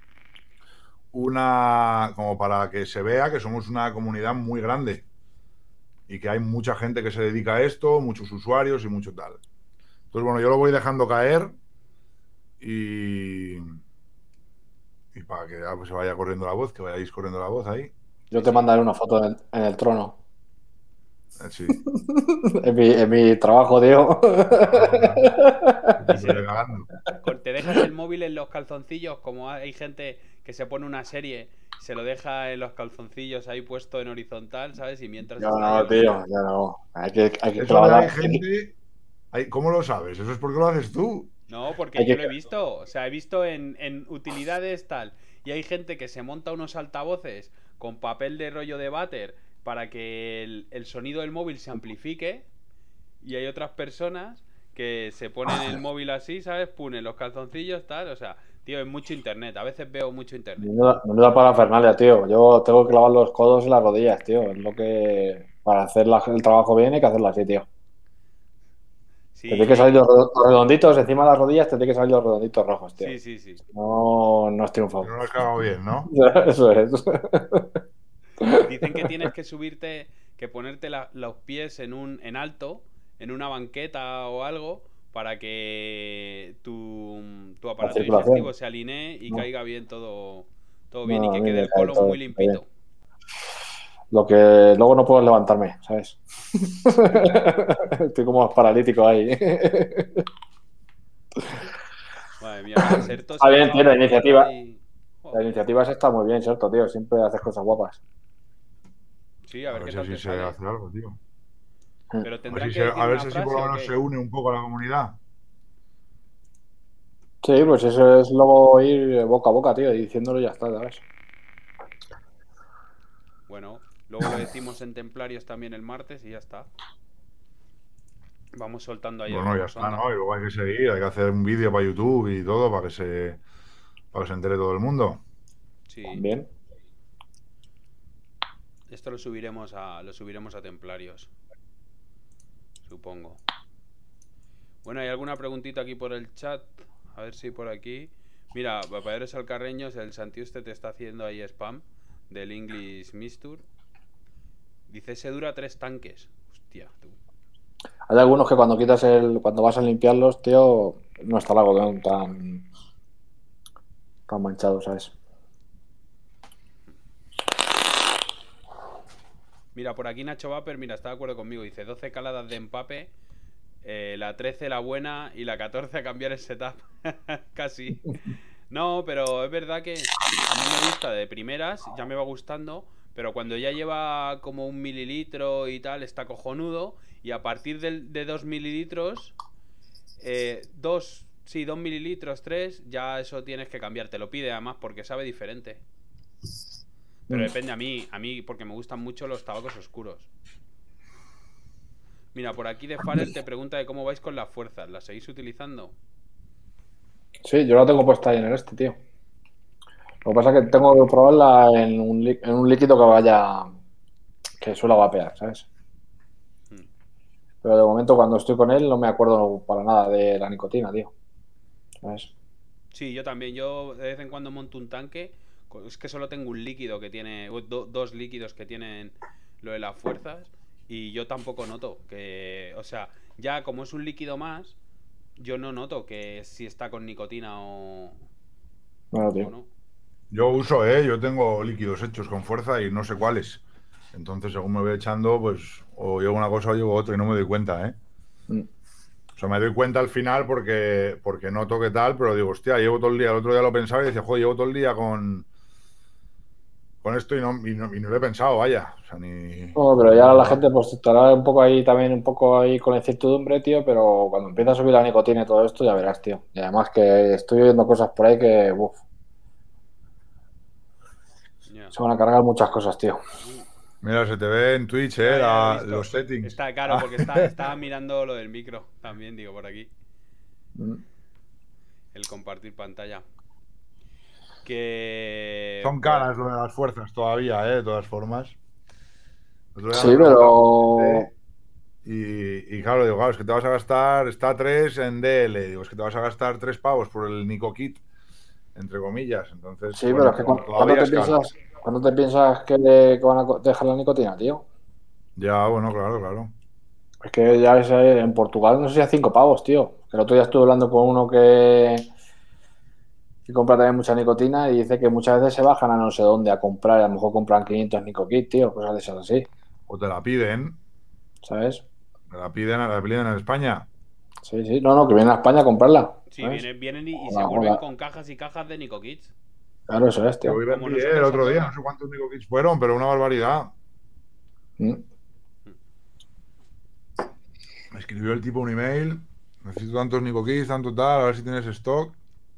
como para que se vea que somos una comunidad muy grande y que hay mucha gente que se dedica a esto, muchos usuarios y mucho tal. Entonces, bueno, yo lo voy dejando caer y para que pues, se vaya corriendo la voz, que vayáis corriendo la voz ahí. Yo te mandaré una foto en el trono. Sí. en mi trabajo, tío. Te dejas el móvil en los calzoncillos, como hay gente que se pone una serie, se lo deja en los calzoncillos ahí puesto en horizontal, ¿sabes? Y mientras ya no, tío, ya no. Hay que hay gente... ¿Cómo lo sabes? ¿Eso es porque lo haces tú? No, porque yo lo he visto. O sea, he visto en utilidades tal. Y hay gente que se monta unos altavoces con papel de rollo de váter para que el sonido del móvil se amplifique. Y hay otras personas que se ponen el móvil así, ¿sabes? Ponen los calzoncillos, tal. O sea, Tío, es mucho internet. A veces veo mucho internet. Menuda parafernalia, tío. Yo tengo que clavar los codos en las rodillas, tío. Es lo que... Para hacer el trabajo bien hay que hacerlo así, tío. Sí, Te tiene que salir los redonditos encima de las rodillas, te tiene que salir los redonditos rojos, tío. sí. No, no es triunfo. No lo has cagado bien, ¿no? Eso es. Dicen que tienes que subirte, que ponerte los pies en alto, en una banqueta o algo, para que tu aparato circulación. digestivo se alinee y No. caiga bien todo bien y No, que a mí quede me el cae colon todo muy bien. limpito. Lo que luego no puedo levantarme, ¿sabes? Estoy como paralítico ahí. Madre mía, mira, Serto Está se bien, ha tío, dejado la la iniciativa. puerta y... La Joder. iniciativa esa está muy bien, ¿cierto, tío? Siempre haces cosas guapas. Sí, a A ver ver qué si tal así te se sale. hace algo, tío. Pero A ver tendrán si, que decir a ver una si así por frase lo o menos qué. se une un poco a la comunidad. Sí, pues eso es luego ir boca a boca, tío, y diciéndolo y ya está, ¿sabes? Bueno, luego lo decimos en Templarios también el martes y ya está. Vamos soltando ahí el Bueno, ya globo está, sonda. ¿no? Y luego hay que seguir, hay que hacer un vídeo para YouTube y todo para que se entere todo el mundo. Sí, También. esto lo subiremos a Templarios, supongo. Bueno, ¿hay alguna preguntita aquí por el chat? A ver si por aquí. Mira, Papadores Alcarreños, el Santiuste te está haciendo ahí spam del English Misture. Dice, se dura 3 tanques. Hostia, tú. Hay algunos que cuando vas a limpiarlos, tío, no está el algodón tan manchado, ¿sabes? Mira, por aquí Nacho Vapor, mira, está de acuerdo conmigo. Dice 12 caladas de empape, la 13 la buena y la 14 a cambiar el setup. Casi. No, pero es verdad que a mí me gusta de primeras, ya me va gustando, pero cuando ya lleva como 1 mililitro y tal, está cojonudo. Y a partir de 2 mililitros, 2 mililitros, 3, ya eso tienes que cambiar. Te lo pide además porque sabe diferente. Pero depende a mí porque me gustan mucho los tabacos oscuros. Mira, por aquí de Farel te pregunta de cómo vais con las fuerzas. ¿Las seguís utilizando? Sí, yo la tengo puesta ahí en el tío. Lo que pasa es que tengo que probarla en un líquido que suela vapear, ¿sabes? Pero de momento cuando estoy con él no me acuerdo para nada de la nicotina, tío. ¿Sabes? Sí, yo también. Yo de vez en cuando monto un tanque. Es que solo tengo un líquido que tiene... dos líquidos que tienen lo de las fuerzas. Y yo tampoco noto que... O sea, ya como es un líquido más, yo no noto que si está con nicotina Bueno, tío. o no. Yo uso, yo tengo líquidos hechos con fuerza y no sé cuáles. Entonces, según me voy echando, pues o llevo una cosa o llevo otra y no me doy cuenta, ¿eh? O sea, me doy cuenta al final porque noto que tal, pero digo, hostia, llevo todo el día. El otro día lo pensaba y decía, joder, llevo todo el día con esto y no lo he pensado, vaya. O sea, ni... No, pero ya la gente pues estará un poco ahí también, un poco ahí con incertidumbre, tío, pero cuando empieza a subir la nicotina y todo esto, ya verás, tío. Y además que estoy oyendo cosas por ahí que, uff, Yeah. se van a cargar muchas cosas, tío. Mira, se te ve en Twitch, Ya lo he visto. los settings. Está claro, porque estaba mirando lo del micro también, digo, por aquí. El compartir pantalla. Que... Son caras lo de las fuerzas todavía, de todas formas. Sí, pero... Y claro, digo, claro, es que te vas a gastar, está 3 en DL, digo, es que te vas a gastar 3 pavos por el Nico Kit, entre comillas. Entonces, Sí, bueno, pero es que ¿cuándo te piensas que van a dejar la nicotina, tío? Ya, bueno, claro. Es que ya en Portugal no sé si a 5 pavos, tío. El otro día estuve hablando con uno que compra también mucha nicotina y dice que muchas veces se bajan a no sé dónde a comprar. A lo mejor compran 500 Nicokit, tío, cosas de esas así. O te la piden, ¿Sabes? la piden en España. Sí. No, que vienen a España a comprarla. Sí, ¿sabes? vienen y se Hola, vuelven hola. con cajas y cajas de Nico Kids. Claro, eso es, Yo tío. iba a Como enviar nosotros el otro a día, Andorra. no sé cuántos Nico Kits fueron, pero una barbaridad. Me escribió el tipo un email, necesito tantos Nico Kits, tanto tal, a ver si tienes stock.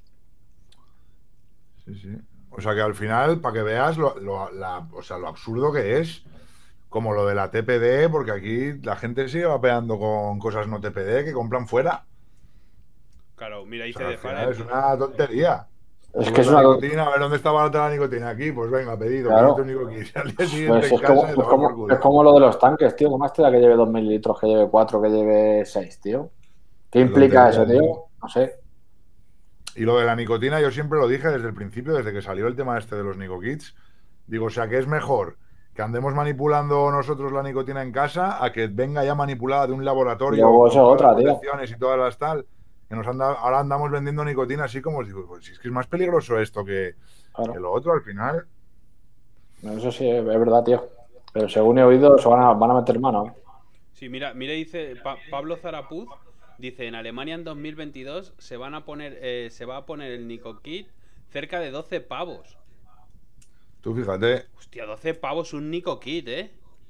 Sí. O sea que al final, para que veas o sea, lo absurdo que es, como lo de la TPD, porque aquí la gente sigue vapeando con cosas no TPD que compran fuera. Claro, mira, O dice sea, de al final Farel. es una tontería. Es que Subes es la una. nicotina, a ver dónde está barata la nicotina aquí. Pues venga, pedido, Claro. 500 nicoquis. Al día siguiente Pues en casa y tomar por es culo. como lo de los tanques, tío. ¿Qué más te da que lleve 2.000 litros, que lleve 4, que lleve 6, tío? ¿Qué Qué implica tontería, eso, tío? tío. No sé. Y lo de la nicotina, yo siempre lo dije desde el principio, desde que salió el tema este de los nicokits. Digo, o sea, que es mejor que andemos manipulando nosotros la nicotina en casa a que venga ya manipulada de un Y laboratorio luego eso con es todas las otra, tío. protecciones y todas las tal. Que ahora andamos vendiendo nicotina así como os digo, pues si es que es más peligroso esto que Claro. lo otro al final. Eso sí, es verdad, tío. Pero según he oído, se van a meter mano, ¿eh? Sí, mira, dice Pablo Zarapuz, dice, en Alemania en 2022 se va a poner el Nico Kit cerca de 12 pavos. Tú fíjate, Hostia, 12 pavos un Nico Kit, ¿eh?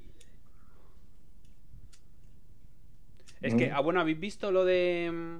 Es que, bueno, ¿habéis visto lo de...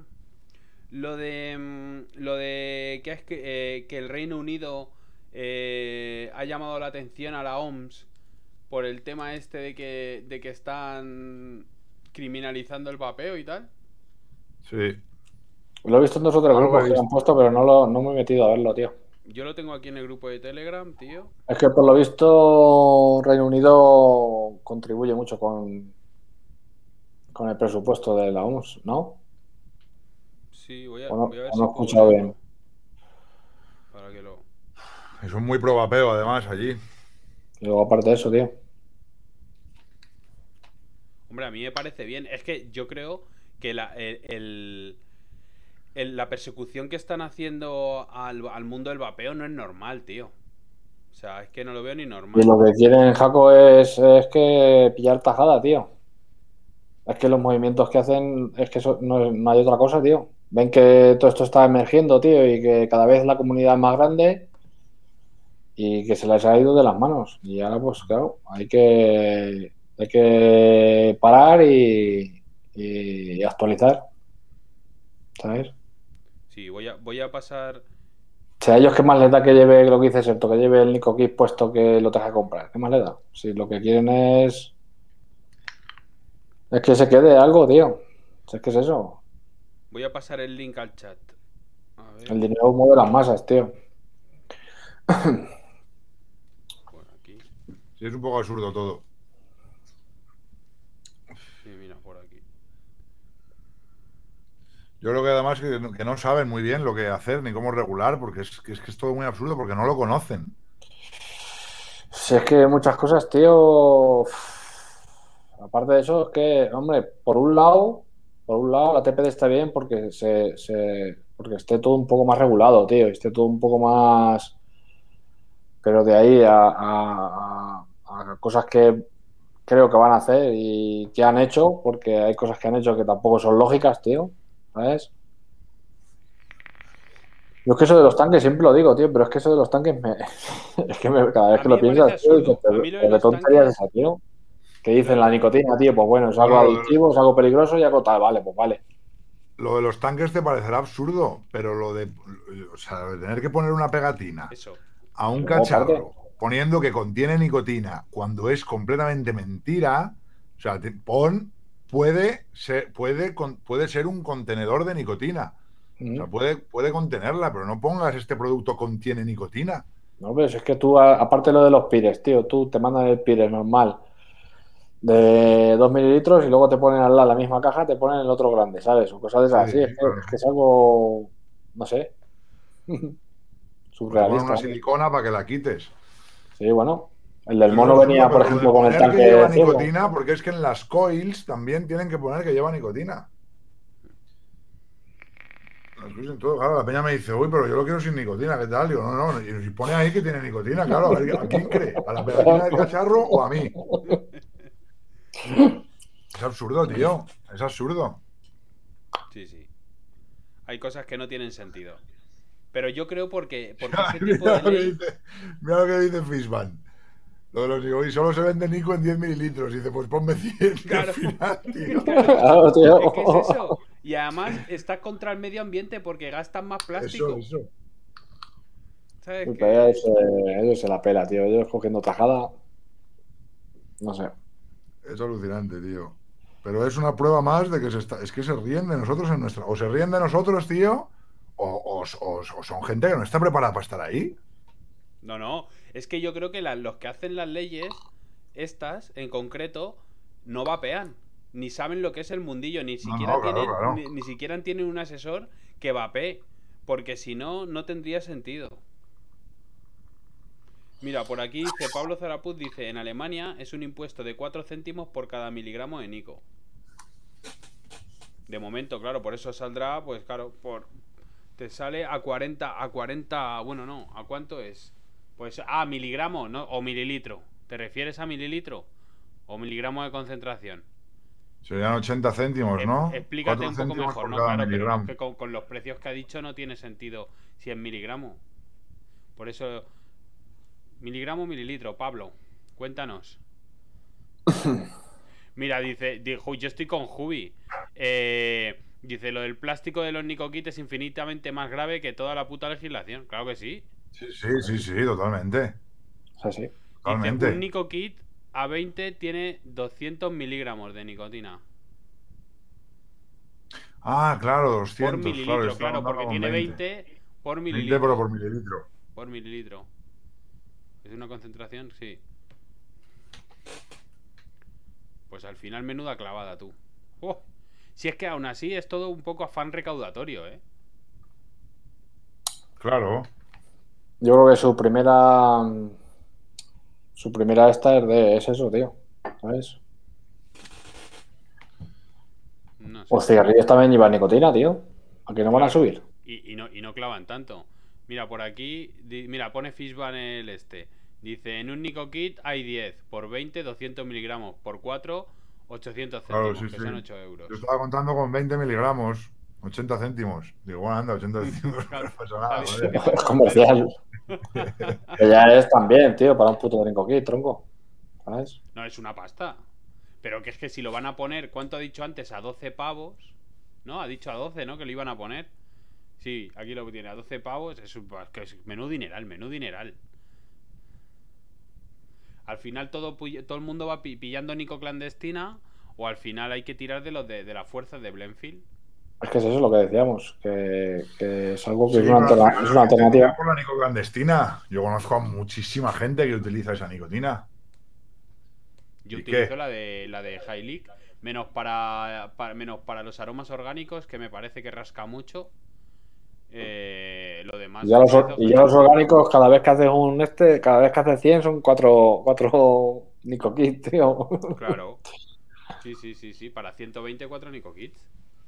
lo de que es que el Reino Unido ha llamado la atención a la OMS por el tema este de que están criminalizando el vapeo y tal? sí. Lo he visto en 2 o 3 Algo grupos he que lo han visto. puesto, pero no me he metido a verlo, tío. Yo lo tengo aquí en el grupo de Telegram, tío. Es que por lo visto Reino Unido contribuye mucho con el presupuesto de la OMS, ¿no? Sí, O voy a ver no si he puedo escuchado leerlo. bien. Eso es muy pro vapeo, además, allí. Y luego, aparte de eso, tío. Hombre, a mí me parece bien. Es que yo creo que la persecución que están haciendo al mundo del vapeo no es normal, tío. O sea, es que no lo veo ni Y normal. lo que quieren, Jaco, es que pillar tajada, tío. Es que los movimientos que hacen, es que no hay otra cosa, tío. Ven que todo esto está emergiendo, tío, y que cada vez la comunidad es más grande y que se les ha ido de las manos. Y ahora, pues claro, hay que parar y actualizar, ¿sabes? Sí, voy a pasar. O sea, a ellos qué más les da que lleve lo que dice Serto, que lleve el Nico Kit puesto, que lo tenga que comprar. ¿Qué más les da? Si lo que quieren es que se quede algo, tío. Si es que es eso. Voy a pasar el link al chat. A ver, El dinero mueve las masas, tío. por aquí. Sí, es un poco absurdo todo. Sí, mira, por aquí. Yo creo que además que no saben muy bien lo que hacer ni cómo regular, porque es todo muy absurdo, porque no lo conocen. Si es que muchas cosas, tío. Aparte de eso, es que, hombre, por un lado, la TPD está bien porque porque esté todo un poco más regulado, tío, y esté todo un poco más. Pero de ahí a cosas que creo que van a hacer y que han hecho, porque hay cosas que han hecho que tampoco son lógicas, tío, ¿sabes? Yo es que eso de los tanques siempre lo digo, tío, pero es que eso de los tanques es que cada vez A que mí lo me parece piensas, tío, dices, absurdo. A mí lo de pero qué los tontería es tanques. esa, tío. Que dicen la Claro. nicotina, tío, pues bueno, es algo Bueno, adictivo, es algo peligroso y algo tal, vale, pues vale. lo de los tanques te parecerá absurdo, pero o sea, lo de tener que poner una pegatina Eso. a un Luego, aparte, cacharro poniendo que contiene nicotina cuando es completamente mentira, o sea, puede ser un contenedor de nicotina. O sea, puede contenerla, pero no pongas este producto contiene nicotina. no ves, es que tú, aparte lo de los pires, tío, tú te mandan el pire normal de 2 ml y luego te ponen al lado la misma caja, te ponen el otro grande, ¿sabes? O cosas de esas así, Sí, claro. es que es algo, no sé, O te ponen surrealista. una ¿No? silicona para que la quites. Sí, bueno, el del Eso es mono absurdo, venía, por pero lo de ejemplo, con el poner que tanque lleva ciego. nicotina, porque es que en las coils también tienen que poner que lleva nicotina. Todo, claro, la peña me dice, uy, pero yo lo quiero sin nicotina, ¿qué tal? Digo, no, y si pone ahí que tiene nicotina, claro, a ver, ¿a quién cree? ¿A la pegatina del cacharro o a mí? Es absurdo, tío, es absurdo. Sí, sí. Hay cosas que no tienen sentido. Pero yo creo porque ese tipo Mira de lo que ley. mira lo que dice Fishman. Lo de los Nico, y solo se vende Nico en 10 mililitros. Y dice, pues ponme 100 Claro. al final, tío. Claro. Claro, tío. Es que es eso. Y además está contra el medio ambiente porque gastan más plástico. Eso. ¿Sabes Pero qué? eso se la pela, tío. Ellos cogiendo tajada, no sé. Es alucinante, tío. Pero es una prueba más de que es que se ríen de nosotros en nuestra. O se ríen de nosotros, tío, o son gente que no está preparada para estar ahí. No. Es que yo creo que los que hacen las leyes, estas en concreto, no vapean. Ni saben lo que es el mundillo. Ni siquiera claro. Ni siquiera tienen un asesor que vapee. Porque si no, no tendría sentido. Mira, por aquí dice Pablo Zarapuz, dice, en Alemania es un impuesto de 4 céntimos por cada miligramo de Nico. De momento, claro, por eso saldrá, pues claro, te sale a 40, bueno, no, ¿a cuánto es? Pues miligramo, ¿no? O mililitro. ¿Te refieres a mililitro? ¿O miligramo de concentración? Serían 80 céntimos, ¿no? Explícate un poco mejor, ¿no? Claro, miligramo. pero es que con los precios que ha dicho no tiene sentido si es miligramo. Por eso, miligramo, mililitro, Pablo, cuéntanos. Mira, dice, yo estoy con Jubi. Dice, lo del plástico de los Nikokit es infinitamente más grave que toda la puta legislación. Claro que sí. Sí, totalmente. Sí. Totalmente. Dice, un Nikokit A20 tiene 200 miligramos de nicotina. Ah, claro, 200. Por mililitro, claro, porque tiene 20 por 20 mililitro. pero por mililitro. Por mililitro. ¿Es una concentración? Sí. Pues al final menuda clavada, tú. ¡Oh! Si es que aún así es todo un poco afán recaudatorio, ¿eh? Claro. Yo creo que su primera esta es eso, tío. ¿Sabes? No sé. Los cigarrillos también llevan nicotina, tío. ¿A qué no van a subir? Y no clavan tanto. Mira, por aquí, mira, pone Fishban el este. Dice, en un Nikokit hay 10, por 20, 200 miligramos, por 4, 800 céntimos, Claro, que son 8 euros. Yo estaba contando con 20 miligramos, 80 céntimos. Digo, bueno, anda, 80 céntimos. Claro, no pasa nada, Es comercial. Que ya es también, tío, para un puto Nikokit, tronco. ¿Sabes? No, es una pasta. Pero que es que si lo van a poner, ¿cuánto ha dicho antes? A 12 pavos. ¿No? Ha dicho a 12, ¿no? Que lo iban a poner. Sí, aquí lo tiene, a 12 pavos. Es menú dineral. Al final todo el mundo va pillando Nico clandestina, o al final hay que tirar de los de las fuerzas de Blenfield. Es que es eso lo que decíamos, que es algo que Sí, es una alternativa. Por la nico clandestina. Yo conozco a muchísima gente que utiliza esa nicotina. Yo utilizo la de Hylic, menos para los aromas orgánicos, que me parece que rasca mucho. Lo demás. Y ya los orgánicos, cada vez que haces 100 son 4 Nikokits, tío. Claro. Sí. Para 124 Nikokits.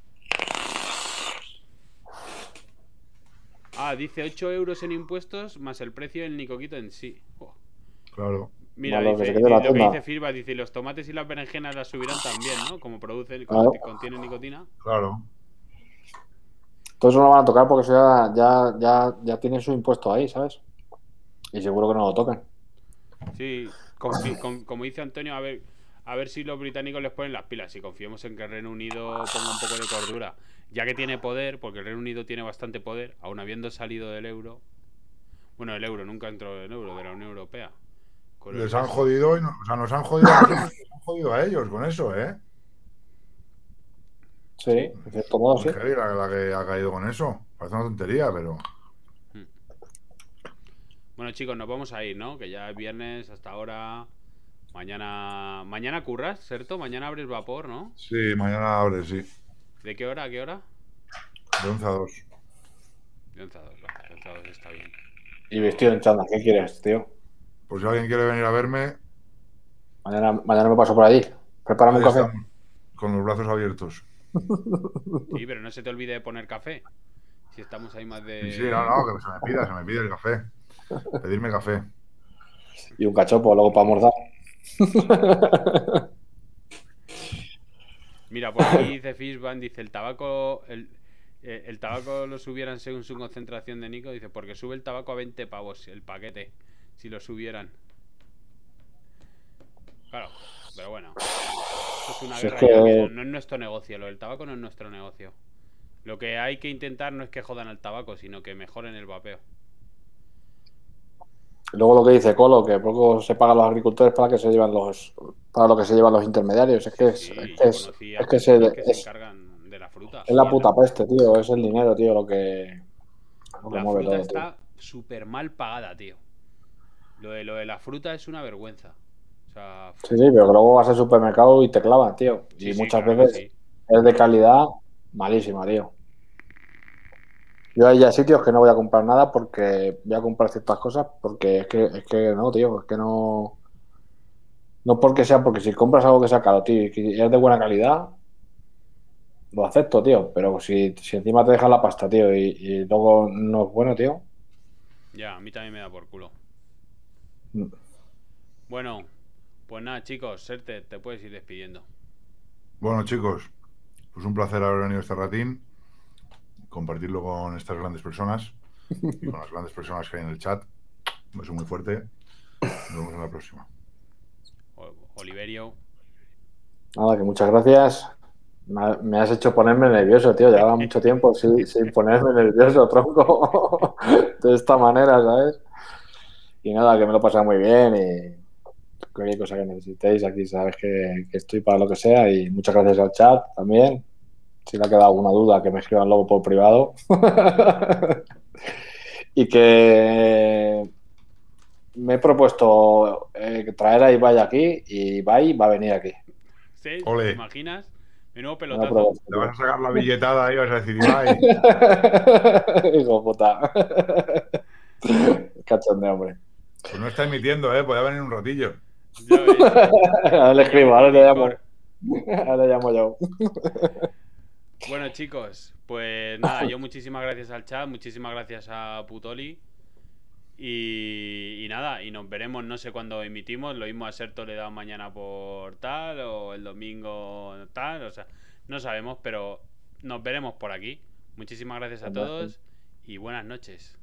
Dice 8 euros en impuestos más el precio del Nikokito en sí. Oh. Claro. Mira, lo que dice Firba, dice, los tomates y las berenjenas las subirán también, ¿no? Como contienen nicotina. Claro. Todo eso no lo van a tocar porque eso ya tienen su impuesto ahí, ¿sabes? Y seguro que no lo tocan. Sí, como dice Antonio, a ver si los británicos les ponen las pilas. Y confiemos en que el Reino Unido ponga un poco de cordura. Ya que tiene poder, porque el Reino Unido tiene bastante poder, aun habiendo salido del euro. Bueno, el euro, nunca entró en el euro, de la Unión Europea. Les han jodido y nos han jodido a nosotros, les han jodido a ellos con eso, ¿eh? Sí, de cierto modo, sí. La que ha caído con eso. Parece una tontería, pero... Bueno, chicos, nos vamos a ir, ¿no? Que ya es viernes hasta ahora. Mañana curras, ¿cierto? Mañana abres vapor, ¿no? Sí, mañana abres, sí. ¿De qué hora a qué hora? De 11 a 2. De 11 a 2, vale, de 11 a 2 está bien. Y vestido en chándal, ¿qué quieres, tío? Pues si alguien quiere venir a verme... Mañana me paso por allí. Prepárame un café. Estamos, con los brazos abiertos. Sí, pero no se te olvide de poner café. Si estamos ahí más de... Sí, no, que se me pide el café. Pedirme café. Y un cachopo luego para almorzar. Mira, por aquí dice Fishban, dice el tabaco lo subieran según su concentración de Nico, dice, porque sube el tabaco a 20 pavos el paquete, si lo subieran. Claro, pero bueno, esto es una guerra, no es nuestro negocio, lo del tabaco no es nuestro negocio. Lo que hay que intentar no es que jodan al tabaco, sino que mejoren el vapeo. Luego lo que dice Colo, que poco se pagan los agricultores para lo que se llevan los intermediarios. Es que se encargan de la fruta. Es la puta peste, tío. Es el dinero, tío, lo que Lo La mueve fruta todo, tío. está súper mal pagada, tío. Lo de la fruta es una vergüenza. O sea, Sí, sí, pero que luego vas al supermercado y te clavan, tío. sí, Y sí, muchas claro que veces sí. es de calidad malísima, tío. Yo hay ya sitios que no voy a comprar nada porque voy a comprar ciertas cosas porque es que no, tío, es que no. No porque sea, porque si compras algo que sea caro, tío, y que es de buena calidad, lo acepto, tío. Pero si encima te dejan la pasta, tío, y luego no es bueno, tío. Ya, a mí también me da por culo. Bueno, pues nada, chicos, Serte, te puedes ir despidiendo. Bueno, chicos, pues un placer haber venido este ratín, compartirlo con estas grandes personas y con las grandes personas que hay en el chat. Un beso muy fuerte. Nos vemos en la próxima. Oliverio. Nada, que muchas gracias. Me has hecho ponerme nervioso, tío. Llevaba mucho tiempo sin ponerme nervioso, tronco. De esta manera, ¿sabes? Y nada, que me lo he pasado muy bien y cualquier cosa que necesitéis, aquí sabes que estoy para lo que sea. Y muchas gracias al chat también. Si le ha quedado alguna duda, que me escriban luego por privado. Y que me he propuesto traer a Ibai aquí y Ibai va a venir aquí. ¿Sí? ¿Te Ole, imaginas? Menudo Me lo he pelotazo. propuesto, te vas a tío. sacar la billetada y vas a decir, Ibai. Hijo de puta. Cachondeo, hombre. Pues no está emitiendo, podía venir un ratillo. Ya ves. Ahora le Te llamo escribo, por ahora le Discord. llamo. Ahora le llamo yo. Bueno, chicos, pues nada, yo muchísimas gracias al chat, muchísimas gracias a Putoli. Y nada, y nos veremos, no sé cuándo emitimos. Lo mismo a Serto le da mañana por tal, o el domingo tal, o sea, no sabemos, pero nos veremos por aquí. Muchísimas gracias a todos y buenas noches.